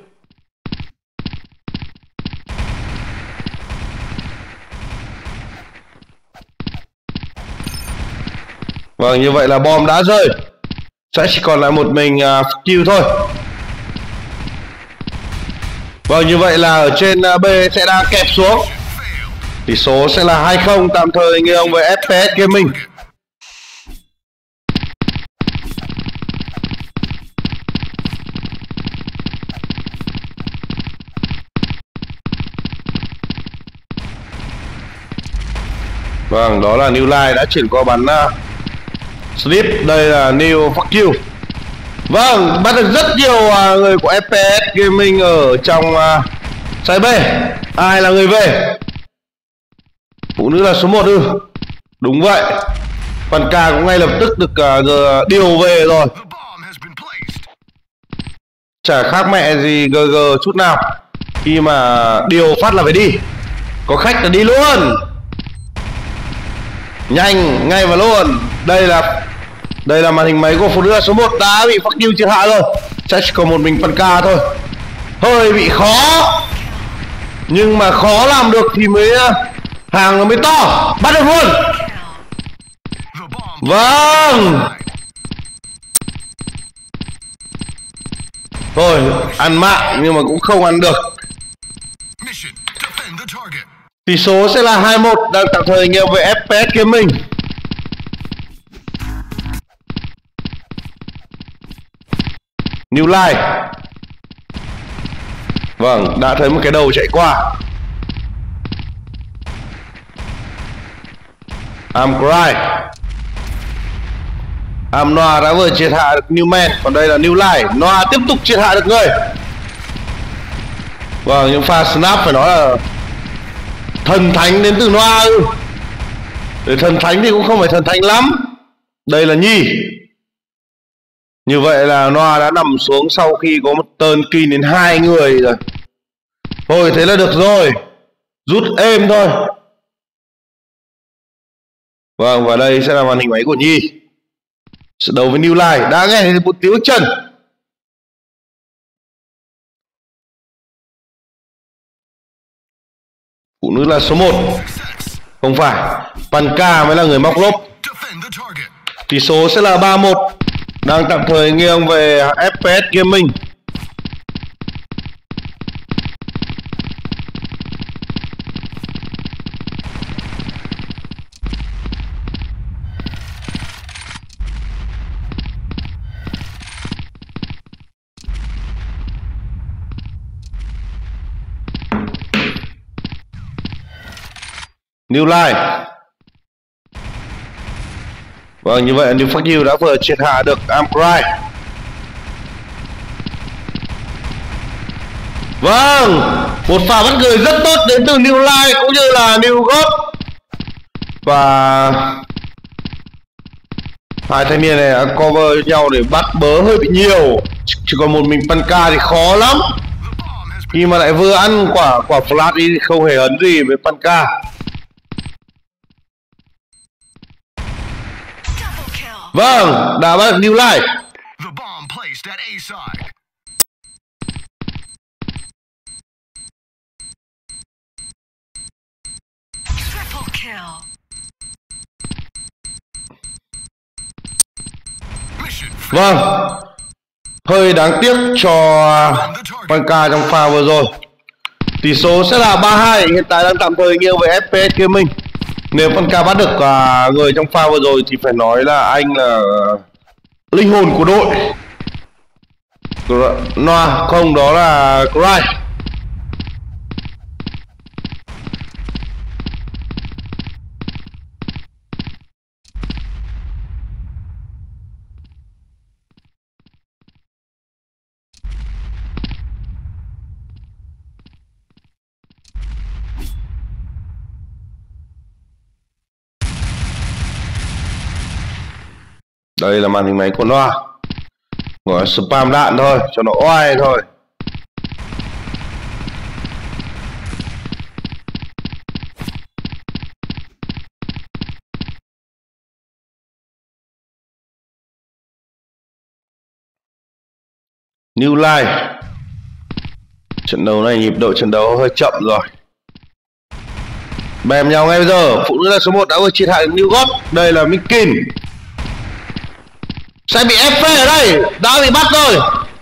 Vâng, như vậy là bom đã rơi. Sẽ chỉ còn lại một mình uh, Fuck You thôi. Vâng, như vậy là ở trên uh, B sẽ đang kẹp xuống. Tỷ số sẽ là hai không, tạm thời nghiêng với ép pê ét Gaming. Vâng, đó là New Life đã chuyển qua bắn uh, Slip. Đây là New Fuck You. Vâng, bắt được rất nhiều uh, người của ép pê ét Gaming ở trong uh, side B. Ai là người về? Phụ nữ là số một ư? Đúng vậy. Phần K cũng ngay lập tức được uh, giờ điều về rồi. Chả khác mẹ gì giê giê chút nào. Khi mà điều phát là phải đi. Có khách là đi luôn. Nhanh, ngay và luôn. Đây là Đây là màn hình máy của phụ nữ là số một đã bị Fuck You triệt hạ rồi. Chắc chỉ còn một mình phần K thôi. Hơi bị khó. Nhưng mà khó làm được thì mới hàng nó mới to. Bắt được luôn. Vâng. Thôi, ăn mạng nhưng mà cũng không ăn được. Tỷ số sẽ là hai một, đang tạm thời nghiêng về ép pê ét Gaming. New Life. Vâng, đã thấy một cái đầu chạy qua. I'm Cry. I'm Noah đã vừa triệt hạ được Newman. Còn đây là New Life. Noah tiếp tục triệt hạ được người. Vâng, những pha snap phải nói là thần thánh đến từ Noah ư. Để thần thánh thì cũng không phải thần thánh lắm. Đây là Nhi. Như vậy là Noah đã nằm xuống sau khi có một turn kill đến hai người rồi. Thôi thế là được rồi. Rút êm thôi. Vâng, và đây sẽ là màn hình máy của Nhi. Sự đấu với New Life. Đã nghe thấy một tiếng bước chân. Phụ nữ là số một. Không phải, Panka mới là người móc lốp. Tỷ số sẽ là ba một. Đang tạm thời nghiêng về ép pê ét Gaming. New Life. Vâng, như vậy New Fuck You đã vừa triệt hạ được I'm Cry. Vâng, một pha bắt người rất tốt đến từ New Life cũng như là New God. Và hai thanh niên này đã cover nhau để bắt bớ hơi bị nhiều. Chỉ còn một mình Panka thì khó lắm. Khi mà lại vừa ăn quả quả flash đi thì không hề ấn gì với Panka. Vâng, đã bắt được New Life. Vâng, hơi đáng tiếc cho Panka trong pha vừa rồi. Tỷ số sẽ là ba hai. Hiện tại đang tạm thời nghiêng về ép pê ét Gaming. Nếu Panka bắt được uh, người trong pha vừa rồi thì phải nói là anh là uh, linh hồn của đội. Noa không, đó là Cry. Đây là màn hình máy của Noa. Gọi spam đạn thôi, cho nó oai thôi. New Life. Trận đấu này nhịp độ trận đấu hơi chậm rồi. Bèm nhau ngay bây giờ. Phụ nữ là số một đã vừa triệt hạ New God. Đây là Minkin. Sẽ bị ép pê ở đây. Đã bị bắt rồi.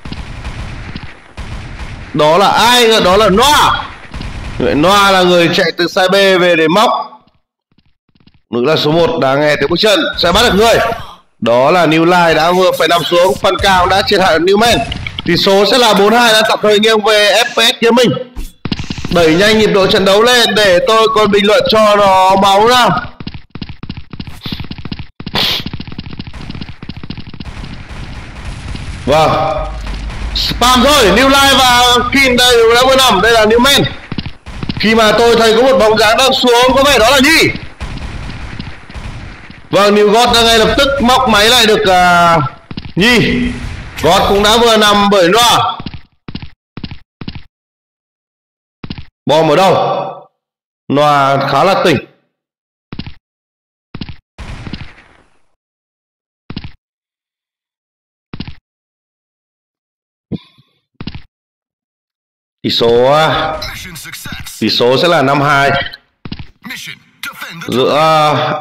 Đó là ai? Đó là Noa. Noa là người chạy từ side B về để móc. Nữ là số một đã nghe tiếng bước chân. Sẽ bắt được người. Đó là New Life đã vừa phải nằm xuống. Phần cao đã triệt hạ Newman. Tỷ số sẽ là bốn hai, đã tạm thời nghiêng về ép pê ét kia mình. Đẩy nhanh nhịp độ trận đấu lên để tôi còn bình luận cho nó máu nào. Vâng. Spam thôi, New Life và Kin đây đã vừa nằm, đây là Newman. Khi mà tôi thấy có một bóng dáng đang xuống, có vẻ đó là Nhi. Vâng, New God đã ngay lập tức móc máy lại được uh, Nhi. God cũng đã vừa nằm bởi Noa. Bom ở đâu? Noa khá là tỉnh. Tỷ số Tỷ số sẽ là năm hai. Giữa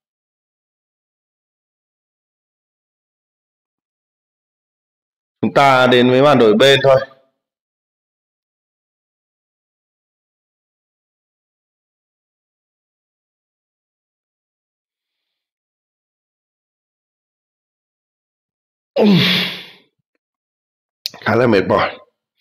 chúng ta đến với màn đổi bên thôi. Khá là mệt mỏi.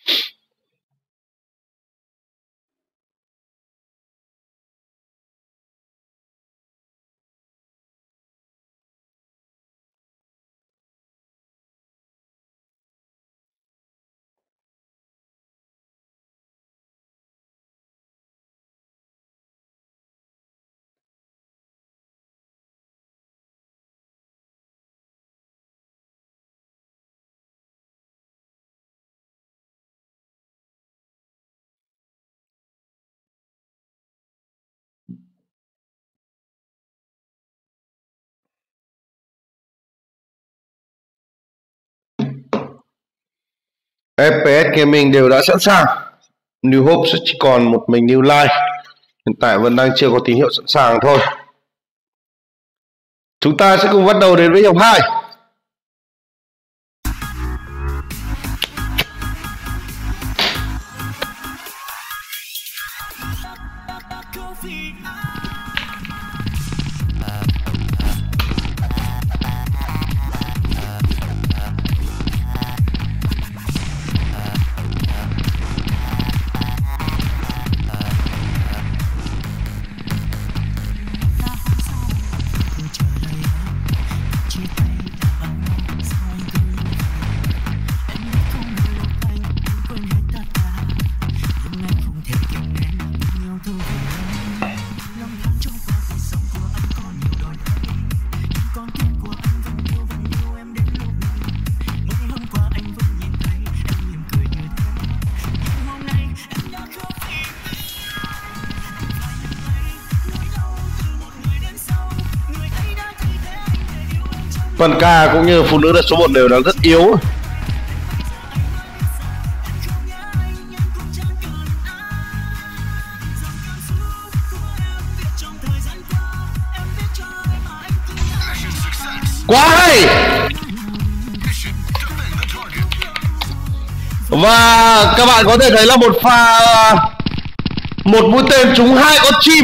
ép pê ét Gaming đều đã sẵn sàng. New Hope sẽ chỉ còn một mình New Life. Hiện tại vẫn đang chưa có tín hiệu sẵn sàng thôi. Chúng ta sẽ cùng bắt đầu đến với hiệp hai. Phần ca cũng như phụ nữ là số một đều đang rất yếu. Quá hay. Và các bạn có thể thấy là một pha một mũi tên trúng hai con chim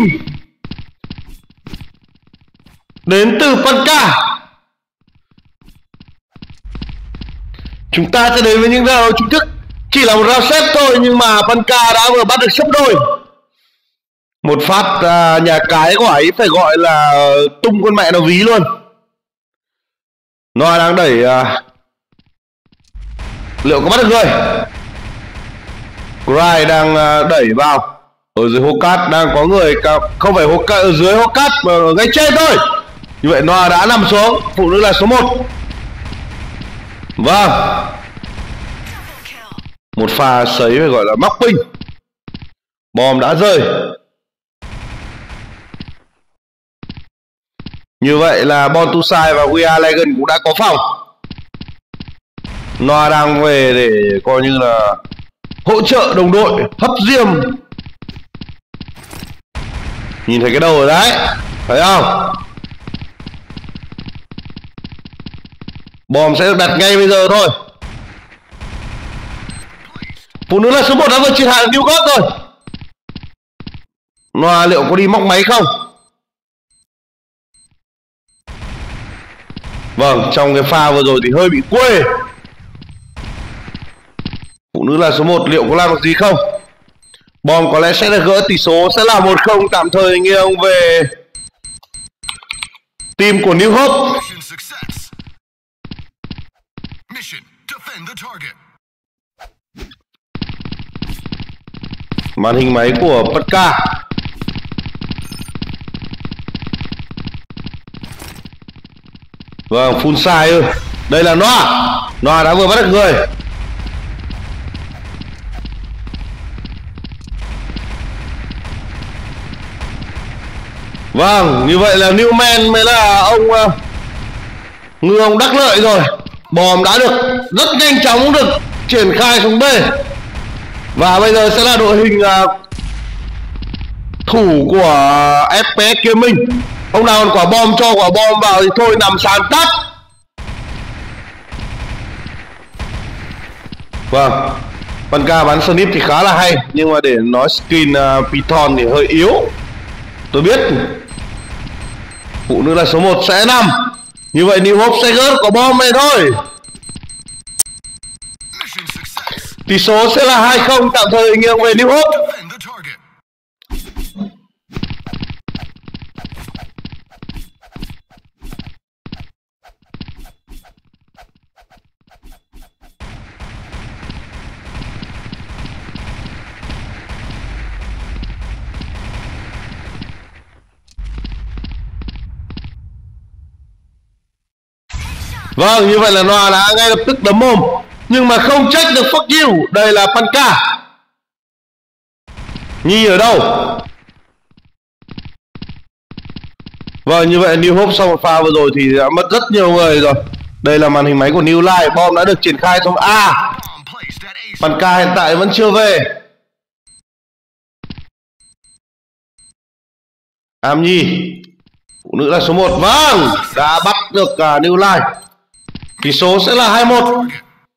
đến từ Panka. Chúng ta sẽ đến với những round chính thức. Chỉ là một round xếp thôi nhưng mà Panka đã vừa bắt được sấp đôi. Một phát uh, nhà cái của ấy phải gọi là tung con mẹ nó ví luôn. Noah đang đẩy uh, liệu có bắt được người. Cry đang uh, đẩy vào. Ở dưới hố cát đang có người, không phải hố cát, ở dưới hố cát mà ở ngay trên thôi. Như vậy Noah đã nằm xuống. Phụ nữ là số một. Vâng, một pha sấy phải gọi là móc pin. Bom đã rơi. Như vậy là Bontusai và We Are Legend cũng đã có phòng. Noah đang về để coi như là hỗ trợ đồng đội, hấp diêm. Nhìn thấy cái đầu rồi đấy, thấy không? Bom sẽ được đặt ngay bây giờ thôi. Phụ nữ là số một đã vừa triệt hạ New God rồi. Noah liệu có đi móc máy không? Vâng, trong cái pha vừa rồi thì hơi bị quê. Phụ nữ là số một liệu có làm được gì không? Bom có lẽ sẽ được gỡ, tỷ số sẽ là một không tạm thời nghiêng về team của New Hope. Mission success. Mission, defend the target. Màn hình máy của Panka. Vâng, full size ư. Đây là Noah. Noah đã vừa bắt được người. Vâng, như vậy là Newman mới là ông uh, ngư ông đắc lợi rồi. Bom đã được rất nhanh chóng được triển khai xuống B. Và bây giờ sẽ là đội hình uh, thủ của ép pê ét Kiếm Minh. Ông nào còn quả bom cho quả bom vào thì thôi nằm sàn tắt. Vâng, Panka bắn snip thì khá là hay, nhưng mà để nói skin uh, Python thì hơi yếu. Tôi biết. Phụ nữ là số một sẽ nằm. Như vậy New Hope sẽ gỡ quả bom này thôi. Mission success. Tỷ số sẽ là hai không tạm thời nghiêng về New Hope. Defend the target. Vâng, như vậy là Noah đã ngay lập tức đấm mồm. Nhưng mà không trách được fuck you. Đây là Panka. Nhi ở đâu? Vâng, như vậy New Hope sau một pha vừa rồi thì đã mất rất nhiều người rồi. Đây là màn hình máy của New Life. Bom đã được triển khai trong A. Bomb placed at A. Panka hiện tại vẫn chưa về. Am Nhi, phụ nữ là số một. Vâng, đã bắt được uh, New Life. Tỷ số sẽ là hai một.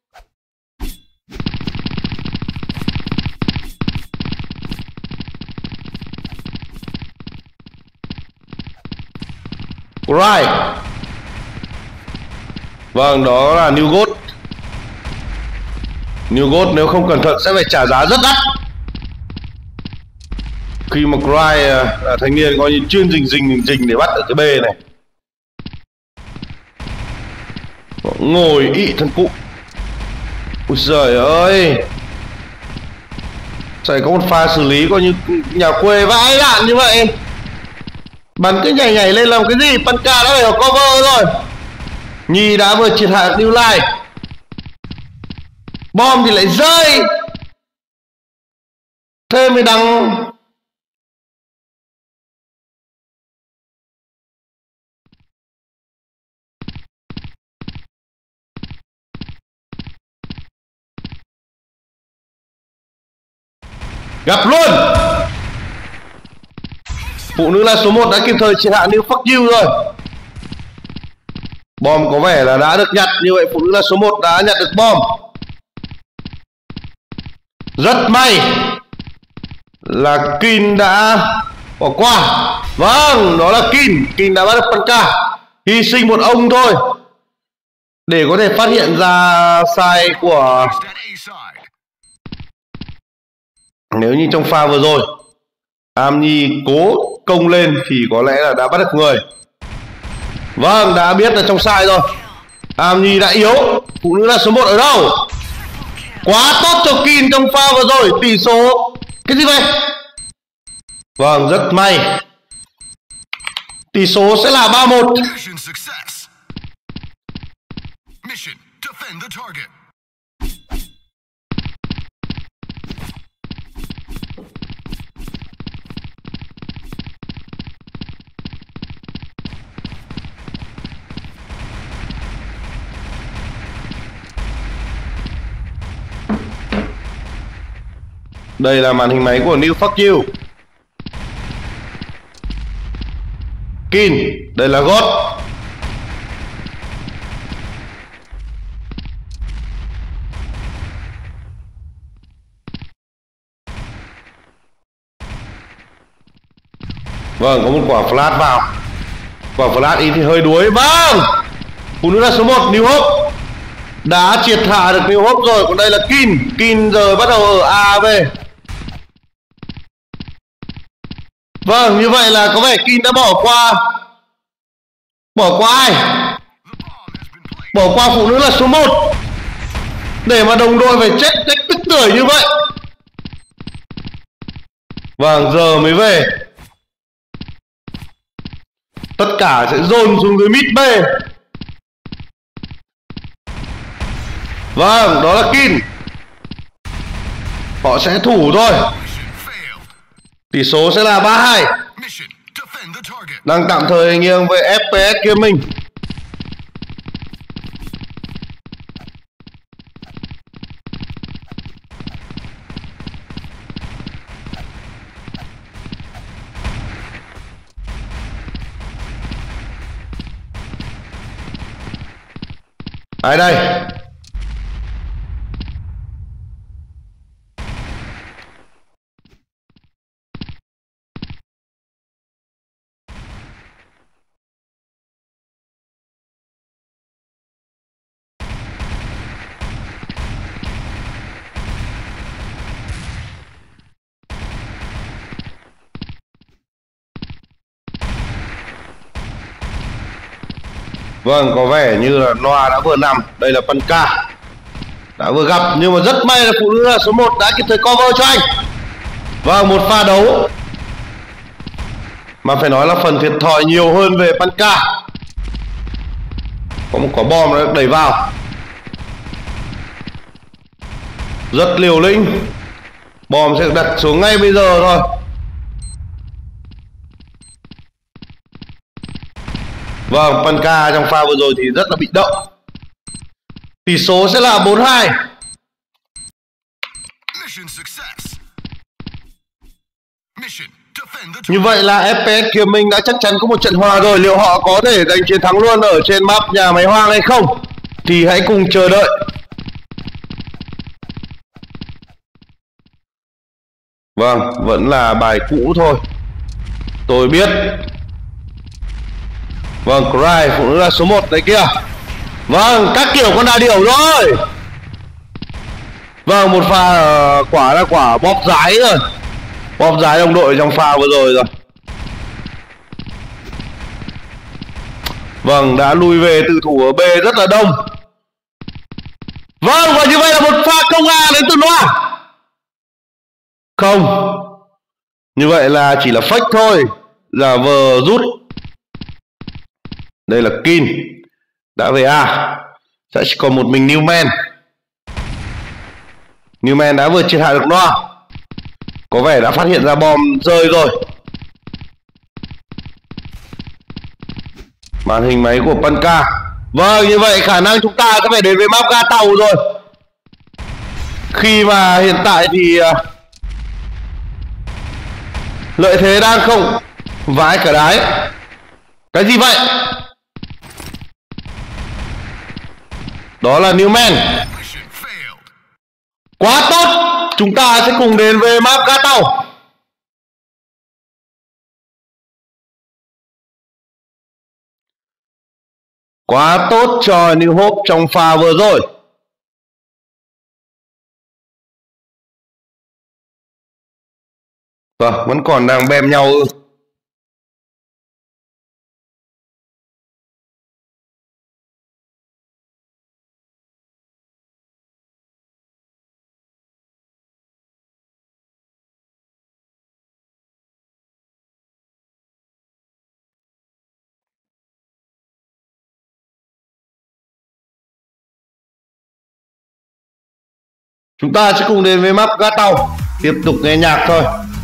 Right. Vâng, đó là New God. New God nếu không cẩn thận sẽ phải trả giá rất đắt. Khi mà Cry là thanh niên coi như chuyên rình rình rình để bắt ở cái B này. Ngồi ị thân cụ. Ui giời ơi. Phải có một pha xử lý coi như nhà quê vãi đạn như vậy. Bắn cứ nhảy nhảy lên làm cái gì? Panka đã phải có cover rồi. Nhi đã vừa triệt hạ New Life. Bom thì lại rơi. Thế mới đăng. Gặp luôn. Phụ nữ là số một đã kịp thời triệt hạ New Fuck You rồi. Bom có vẻ là đã được nhặt. Như vậy phụ nữ là số một đã nhặt được bom. Rất may là Kin đã bỏ qua. Vâng, đó là Kin. Kin đã bắt được Panka. Hy sinh một ông thôi. để có thể phát hiện ra sai của. Placed at A side. Nếu như trong pha vừa rồi Amni cố công lên thì có lẽ là đã bắt được người. Vâng, đã biết là trong sai rồi. Amni đã yếu. Phụ nữ là số một ở đâu? Quá tốt cho Kin trong pha vừa rồi. Tỷ số cái gì vậy? Vâng, rất may. Tỷ số sẽ là ba một. Mission success. Mission, defend the target. Đây là màn hình máy của New Fuck You. Kin, đây là God. Vâng, có một quả flash vào. Quả flash ý thì hơi đuối. Vâng, phụ nữ là số một New Hope đã triệt hạ được New Hope rồi. Còn đây là Kin. Kin giờ bắt đầu ở A về. Vâng, như vậy là có vẻ Kin đã bỏ qua. Bỏ qua ai? Bỏ qua phụ nữ là số một. Để mà đồng đội phải chết cách tức tưởi như vậy. Vâng, giờ mới về. Tất cả sẽ dồn xuống dưới mid B. Vâng, đó là Kin. Họ sẽ thủ thôi. Tỷ số sẽ là ba hai. Mission, defend the target. Đang tạm thời nghiêng về ép pê ét Gaming. Ai đây? Vâng, có vẻ như là Noah đã vừa nằm. Đây là Panka đã vừa gặp, nhưng mà rất may là phụ nữ là số một đã kịp thời cover cho anh. Vâng, một pha đấu mà phải nói là phần thiệt thòi nhiều hơn về Panka. Có một quả bom đã đẩy vào, rất liều lĩnh. Bom sẽ được đặt xuống ngay bây giờ thôi. Vâng, Panka trong pha vừa rồi thì rất là bị động. Tỷ số sẽ là bốn hai. Mission success. Mission, defend the Như target. vậy là ép pê ét Gaming đã chắc chắn có một trận hòa rồi. Liệu họ có thể giành chiến thắng luôn ở trên map nhà máy hoang hay không? Thì hãy cùng chờ đợi. Vâng, vẫn là bài cũ thôi. Tôi biết. Vâng, Cry, phụ nữ là số một đấy kia. Vâng, các kiểu con đà điểu rồi. Vâng, một pha uh, quả là quả bóp giái rồi. Bóp giái đồng đội trong pha vừa rồi rồi. Vâng, đã lui về tự thủ ở B rất là đông. Vâng, và như vậy là một pha công A đến từ Noah. Không. Như vậy là chỉ là fake thôi. Giả vờ rút. Đây là Kin đã về A. Sẽ chỉ còn một mình Newman. Newman đã vừa triệt hạ được Noah. Có vẻ đã phát hiện ra bom rơi rồi. Màn hình máy của Panka. Vâng, như vậy khả năng chúng ta sẽ phải đến với map ga tàu rồi. Khi mà hiện tại thì uh, lợi thế đang không. Vãi cả đái. Cái gì vậy? Đó là Newman. Mission failed. Quá tốt. Chúng ta sẽ cùng đến với map ga tàu. Quá tốt cho New Hope trong pha vừa rồi. Vâng, vẫn còn đang bem nhau ư. Chúng ta sẽ cùng đến với map Ga Tàu, tiếp tục nghe nhạc thôi.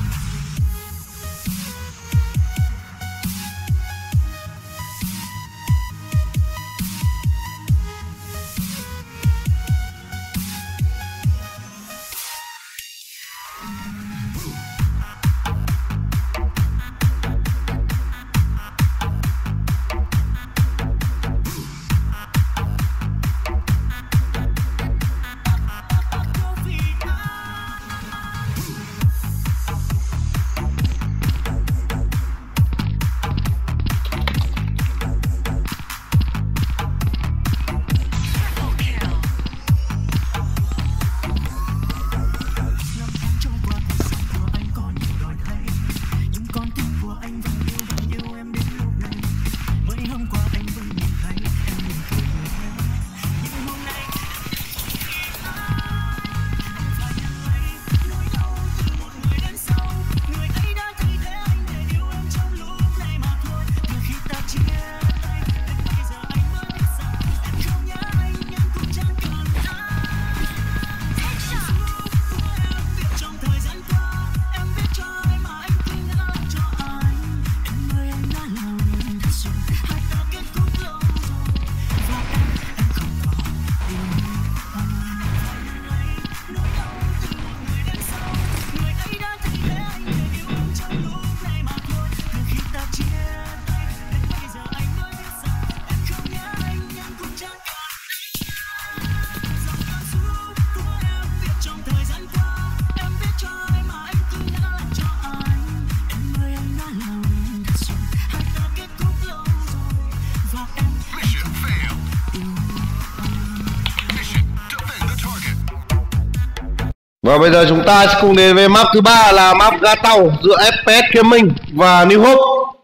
Và bây giờ chúng ta sẽ cùng đến với map thứ ba là map Ga Tàu giữa ép pê ét Gaming và New Hope.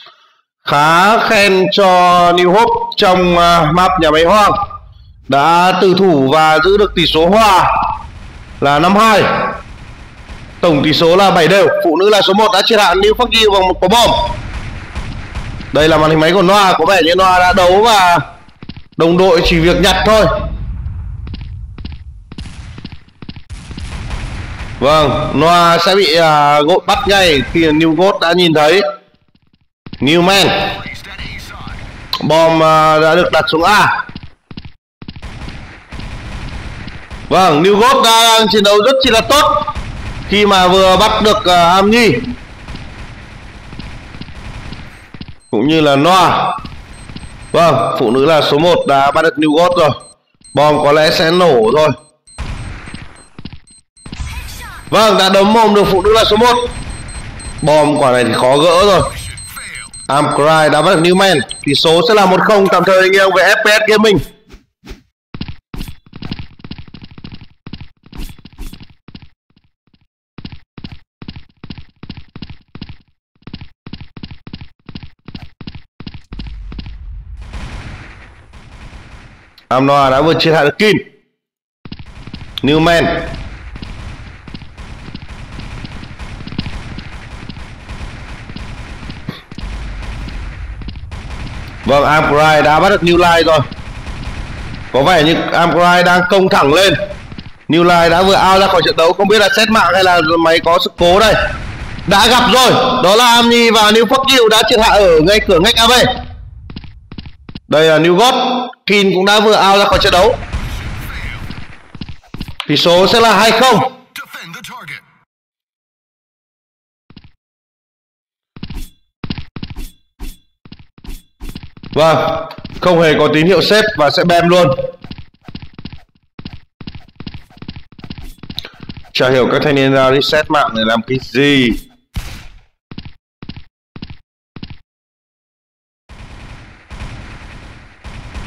Khá khen cho New Hope trong uh, map nhà máy hoang, đã tự thủ và giữ được tỷ số hòa là năm hai. Tổng tỷ số là bảy đều. Phụ nữ là số một đã triệt hạ New Fuck You bằng một quả bom. Đây là màn hình máy của Noah, có vẻ như Noah đã đấu và đồng đội chỉ việc nhặt thôi. Vâng, Noah sẽ bị uh, gội bắt ngay khi New God đã nhìn thấy. Newman, bom uh, đã được đặt xuống A. Vâng, New God đang chiến đấu rất chỉ là tốt khi mà vừa bắt được uh, Am Nhi cũng như là Noah. Vâng, phụ nữ là số một đã bắt được New God rồi. Bom có lẽ sẽ nổ thôi. Vâng, đã đấm mồm được phụ nữ là số một. Bom quả này thì khó gỡ rồi. Amcry đã bắt được Newman. Tỷ số sẽ là một không tạm thời nghiêng về ép pê ét Gaming. Amnoa đã vượt triệt hạ được Kin. Newman. Vâng, Amcry đã bắt được New Light rồi. Có vẻ như Amcry đang công thẳng lên. New Light đã vừa out ra khỏi trận đấu, không biết là set mạng hay là máy có sự cố đây. Đã gặp rồi, đó là Amni và New Fuck You đã triệt hạ ở ngay cửa ngách a bê. Đây là New God. Kin cũng đã vừa out ra khỏi trận đấu. Tỷ số sẽ là hai không. Vâng, không hề có tín hiệu save và sẽ bem luôn. Chả hiểu các thanh niên ra reset mạng để làm cái gì.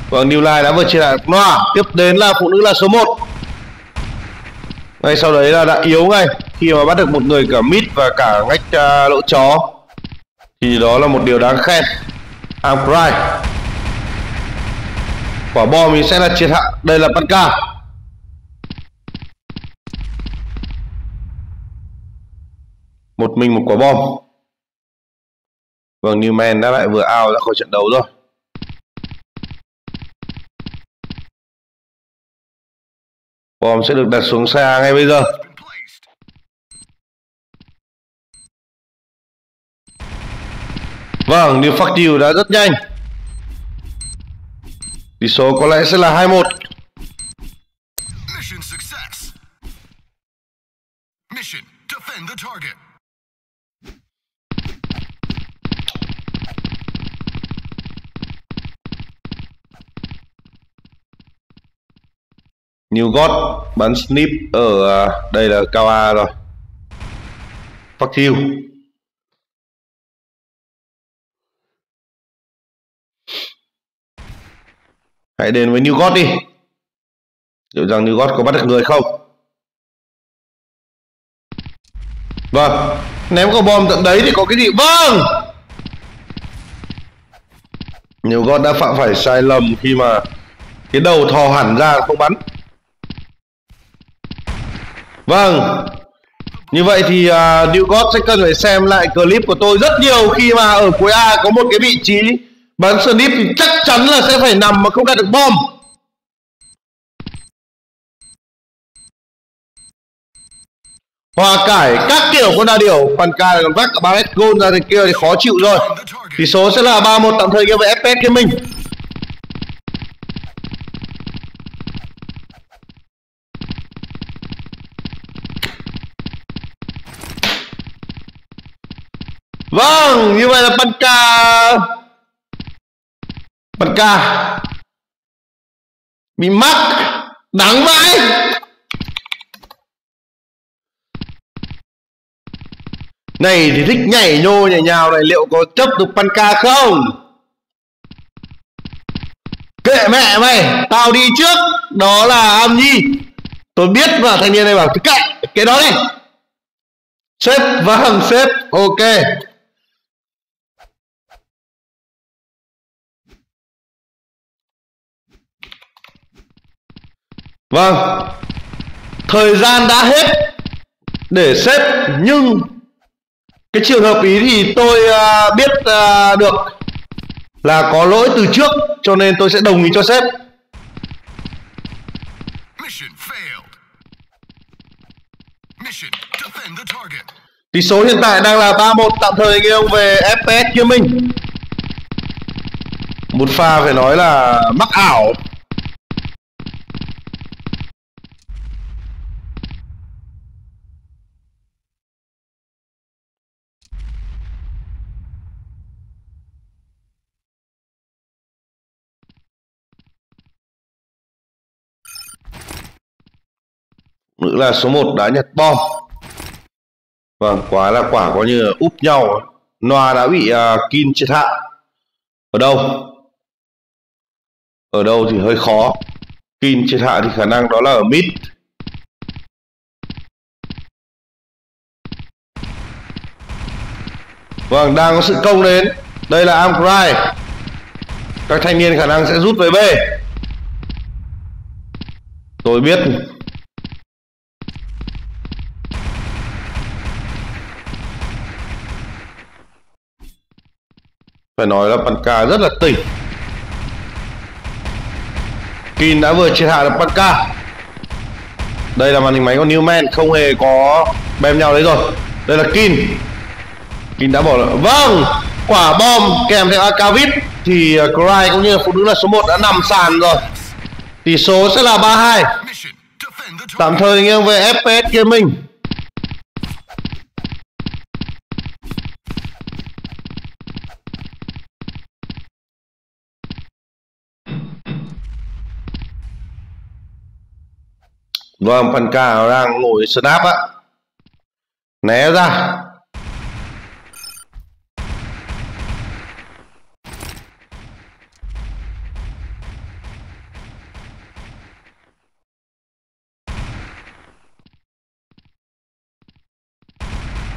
Vâng, New Line đã vừa chia lại Noah. Tiếp đến là phụ nữ là số một. Ngay sau đấy là đã yếu ngay khi mà bắt được một người cả mid và cả ngách uh, lỗ chó. Thì đó là một điều đáng khen. Amcry. Quả bom mình sẽ là triệt hạ. Đây là Panka. Một mình một quả bom. Vâng, Newman đã lại vừa out ra khỏi trận đấu rồi. Bom sẽ được đặt xuống xa ngay bây giờ. Vâng, New Fuck You đã rất nhanh. Tỷ số có lẽ sẽ là hai một. Mission success. Mission, defend the target. New God bắn snip ở uh, đây là cao A rồi. Fuck you. Hãy đến với New God đi. Liệu rằng New God có bắt được người không? Vâng, ném quả bom tận đấy thì có cái gì? Vâng, New God đã phạm phải sai lầm khi mà cái đầu thò hẳn ra không bắn. Vâng, như vậy thì uh, New God sẽ cần phải xem lại clip của tôi rất nhiều. Khi mà ở cuối A có một cái vị trí bắn snip thì chắc chắn là sẽ phải nằm mà không đạt được bom. Hòa cải các kiểu con đa điểu. Panka còn vác cả ba mét goal ra thì kia thì khó chịu rồi. Tỷ số sẽ là ba một tạm thời game với ép pê ét Gaming. Vâng, như vậy là Panka Panka bị mắc. Đáng vãi. Này thì thích nhảy nhô nhảy nhào này, liệu có chấp được Panka không? Kệ mẹ mày, tao đi trước. Đó là Am Nhi. Tôi biết và thanh niên này bảo kệ cái đó đi. Sếp, vâng sếp, ok. Vâng, thời gian đã hết để xếp, nhưng cái trường hợp ý thì tôi uh, biết uh, được là có lỗi từ trước, cho nên tôi sẽ đồng ý cho xếp. Mission failed. Mission, defend the target. Tỷ số hiện tại đang là ba một tạm thời nghiêng về ép pê ét Gaming. Một pha phải nói là mắc ảo. Nữ là số một đã nhặt bom. Vâng, quả là quả có như là úp nhau. Noah đã bị uh, Kin triệt hạ. Ở đâu? Ở đâu thì hơi khó. Kin triệt hạ thì khả năng đó là ở mid. Vâng, đang có sự công đến. Đây là Amcry. Các thanh niên khả năng sẽ rút về B. Tôi biết. Phải nói là Panka rất là tỉnh. Kin đã vừa triệt hạ được Panka. Đây là màn hình máy của Newman, không hề có bem nhau đấy rồi. Đây là Kin. Kin đã bỏ lại. Vâng, quả bom kèm theo Akavit thì Cry cũng như là phụ nữ là số một đã nằm sàn rồi. Tỷ số sẽ là ba hai. Tạm thời nghiêng về ép pê ét Gaming. Vâng, Panka đang ngồi snap á. Né ra.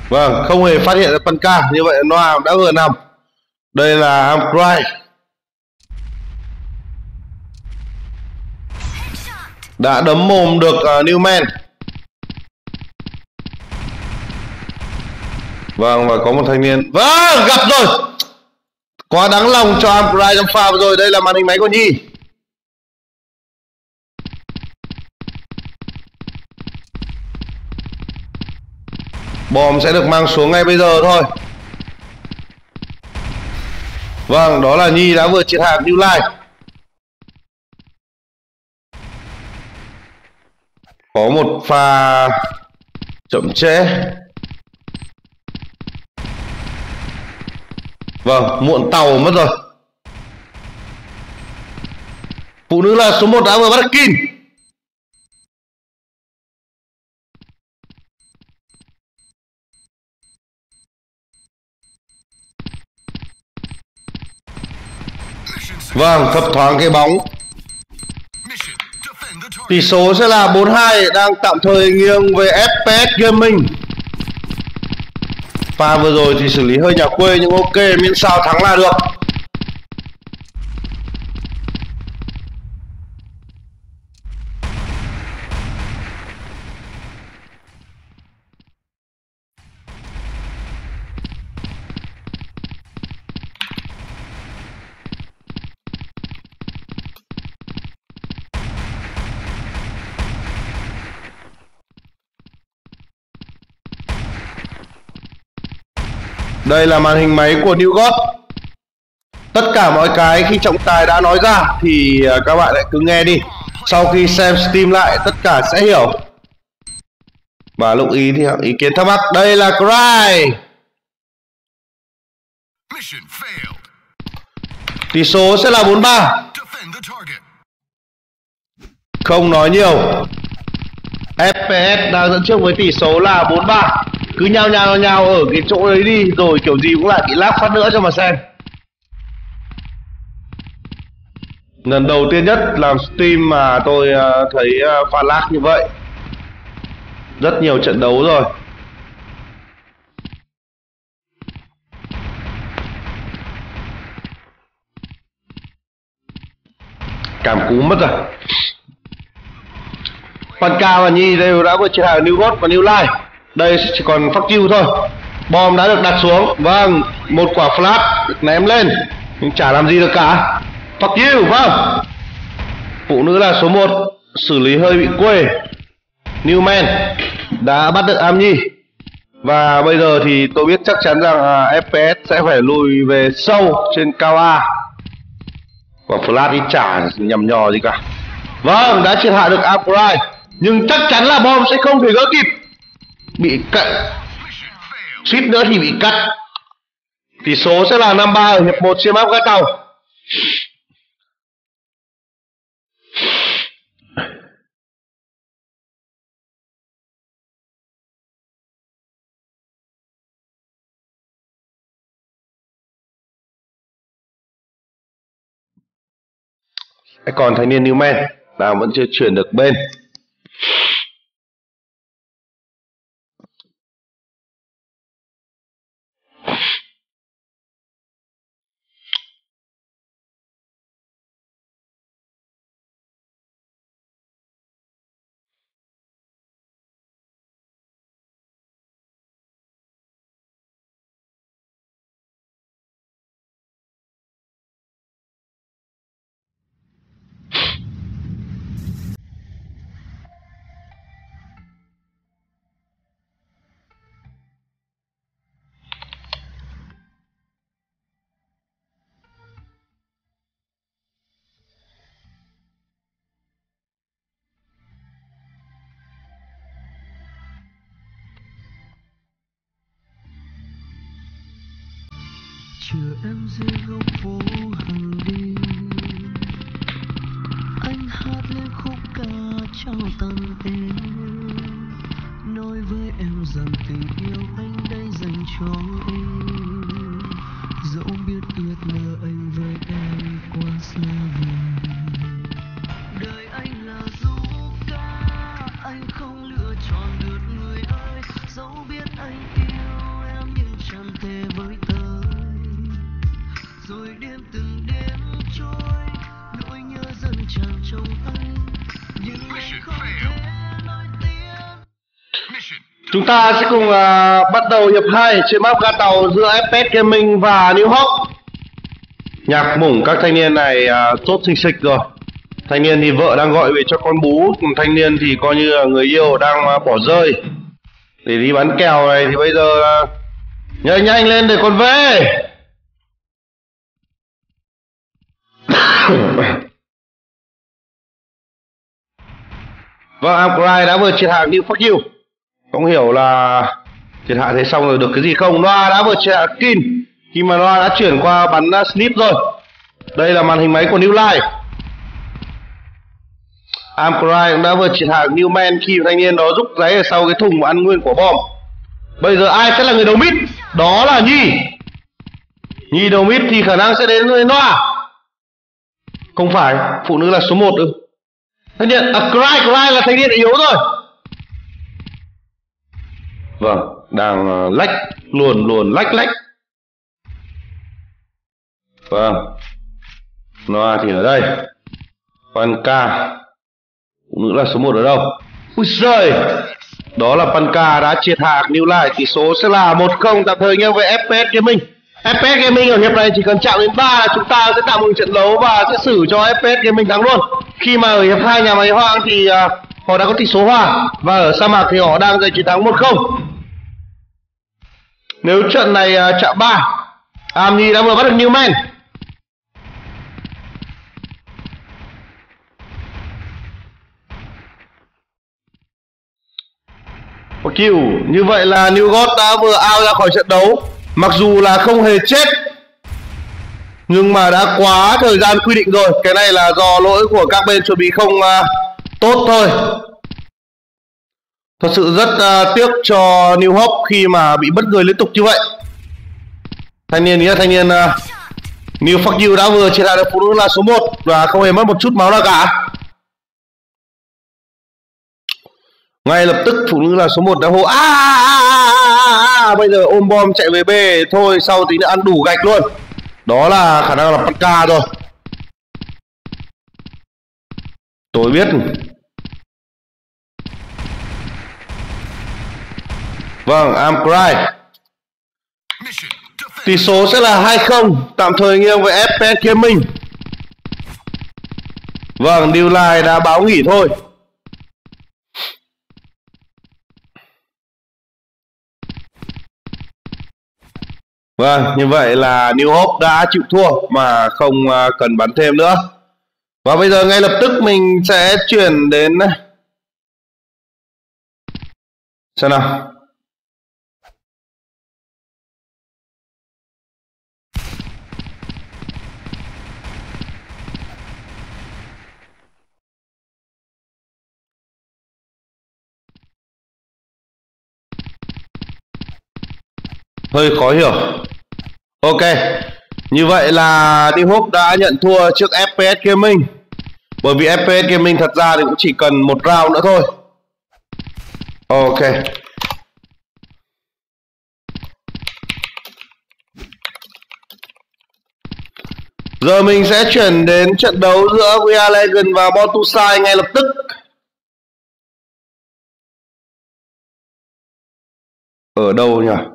Vâng, không hề phát hiện ra phân ca. Như vậy Noah đã vừa nằm. Đây là Amcry. Đã đấm mồm được uh, Newman. Vâng, và có một thanh niên. Vâng, gặp rồi. Quá đáng lòng cho Amcry trong pha vừa rồi. Đây là màn hình máy của Nhi. Bom sẽ được mang xuống ngay bây giờ thôi. Vâng, đó là Nhi đã vừa triệt hạ New Life. Có một pha chậm trễ. Vâng, muộn tàu mất rồi. Phụ nữ là số một đã vừa bắt được Kin. Vâng, thấp thoáng cái bóng. Tỷ số sẽ là bốn hai, đang tạm thời nghiêng về ép pê ét Gaming. Pha vừa rồi thì xử lý hơi nhà quê nhưng ok, miễn sao thắng là được. Đây là màn hình máy của New God. Tất cả mọi cái khi trọng tài đã nói ra thì các bạn lại cứ nghe đi. Sau khi xem Steam lại tất cả sẽ hiểu. Và lúc ý thì ý kiến thắc mắc. Đây là Cry. Tỷ số sẽ là bốn ba. Không nói nhiều. ép pê ét đang dẫn trước với tỷ số là bốn ba. Cứ nhao nhao nhao ở cái chỗ đấy đi, rồi kiểu gì cũng lại bị lag phát nữa cho mà xem. Lần đầu tiên nhất làm Steam mà tôi uh, thấy uh, pha lag như vậy. Rất nhiều trận đấu rồi. Cảm cú mất rồi. Panka và Nhi đều đã vừa triệt hạ New God và New Life. Đây chỉ còn fuck you thôi. Bom đã được đặt xuống. Vâng, một quả flash được ném lên nhưng chả làm gì được cả. Fuck you, vâng. Phụ nữ là số một, xử lý hơi bị quê. Newman đã bắt được Am Nhi. Và bây giờ thì tôi biết chắc chắn rằng uh, ép pê ét sẽ phải lùi về sâu trên cao A. Quả flash đi chả nhầm nhò gì cả. Vâng, đã triệt hạ được Amcry. Nhưng chắc chắn là bom sẽ không thể gỡ kịp. Bị cắt. Suýt nữa thì bị cắt. Tỷ số sẽ là năm ba ở hiệp một trên map Gác Tàu. Còn thanh niên Newman đang vẫn chưa chuyển được bên. Chờ em dưới góc phố hàng đêm, anh hát lên khúc ca trao tặng em, nói với em rằng tình yêu anh đây dành cho em, dẫu biết ước mơ anh với em quá xa vời. Đời anh là du ca, anh không lựa chọn được người ơi, dẫu biết anh yêu Chúng ta sẽ cùng uh, bắt đầu hiệp hai trên map ga tàu giữa ép pê ét Gaming và New Hawk. Nhạc mủng các thanh niên này uh, tốt xinh xịch rồi. Thanh niên thì vợ đang gọi về cho con bú, còn thanh niên thì coi như là người yêu đang uh, bỏ rơi để đi bắn kèo này. Thì bây giờ uh, nhanh nhanh lên để con về. Vâng, Amcry đã vừa triệt hạ New Fuck You. Không hiểu là triệt hạ thế xong rồi được cái gì không. Noah đã vừa triệt hạ Kin khi mà Noah đã chuyển qua bắn uh, Sleep rồi. Đây là màn hình máy của New Life. Amcry cũng đã vừa triệt hạ Newman khi thanh niên đó rút giấy ở sau cái thùng mà ăn nguyên của bom. Bây giờ ai sẽ là người đầu mid? Đó là Nhi. Nhi đầu mid thì khả năng sẽ đến với Noah. Không phải, phụ nữ là số một ư? Thanh niên, à, Cry, Cry là thanh niên yếu rồi. Vâng, đang uh, lách, luồn luồn lách lách. Vâng, Noah thì ở đây. Panka, phụ nữ là số một ở đâu? Ui giời, đó là Panka đã triệt hạ New Life. Tỷ số sẽ là một không tạm thời nghiêng về ép pê ét Gaming. ép pê ét Gaming ở hiệp này chỉ cần chạm đến ba là chúng ta sẽ tạm ngừng trận đấu và sẽ xử cho ép pê ét Gaming thắng luôn. Khi mà ở hiệp hai nhà máy hoang thì uh, họ đã có tỷ số hòa và ở sa mạc thì họ đang giành chiến thắng một không. Nếu trận này uh, chạm ba, Amni đã vừa bắt được Newman. Kill. Như vậy là New God đã vừa out ra khỏi trận đấu. Mặc dù là không hề chết, nhưng mà đã quá thời gian quy định rồi. Cái này là do lỗi của các bên chuẩn bị không uh, tốt thôi. Thật sự rất uh, tiếc cho New Hope khi mà bị bất ngờ liên tục như vậy. Thanh niên nghĩa thanh niên uh, New Fuck You đã vừa triệt hạ được phụ nữ là số một và không hề mất một chút máu nào cả. Ngay lập tức phụ nữ là số một đã hô a à, à, à, à. Bây giờ ôm bom chạy về B thôi, sau tí nữa ăn đủ gạch luôn. Đó là khả năng là Panka rồi. Tôi biết. Vâng, Amcry. Tỷ số sẽ là hai không tạm thời nghiêng với ép pê ét Gaming. Vâng, New Life đã báo nghỉ thôi. Vâng, như vậy là New Hope đã chịu thua mà không cần bắn thêm nữa. Và bây giờ ngay lập tức mình sẽ chuyển đến xem nào. Hơi khó hiểu. Ok, như vậy là New Hope đã nhận thua trước ép pê ét Gaming. Bởi vì ép pê ét Gaming thật ra thì cũng chỉ cần một round nữa thôi. Ok. Giờ mình sẽ chuyển đến trận đấu giữa We Are Legend và Born to Shine ngay lập tức. Ở đâu nhỉ?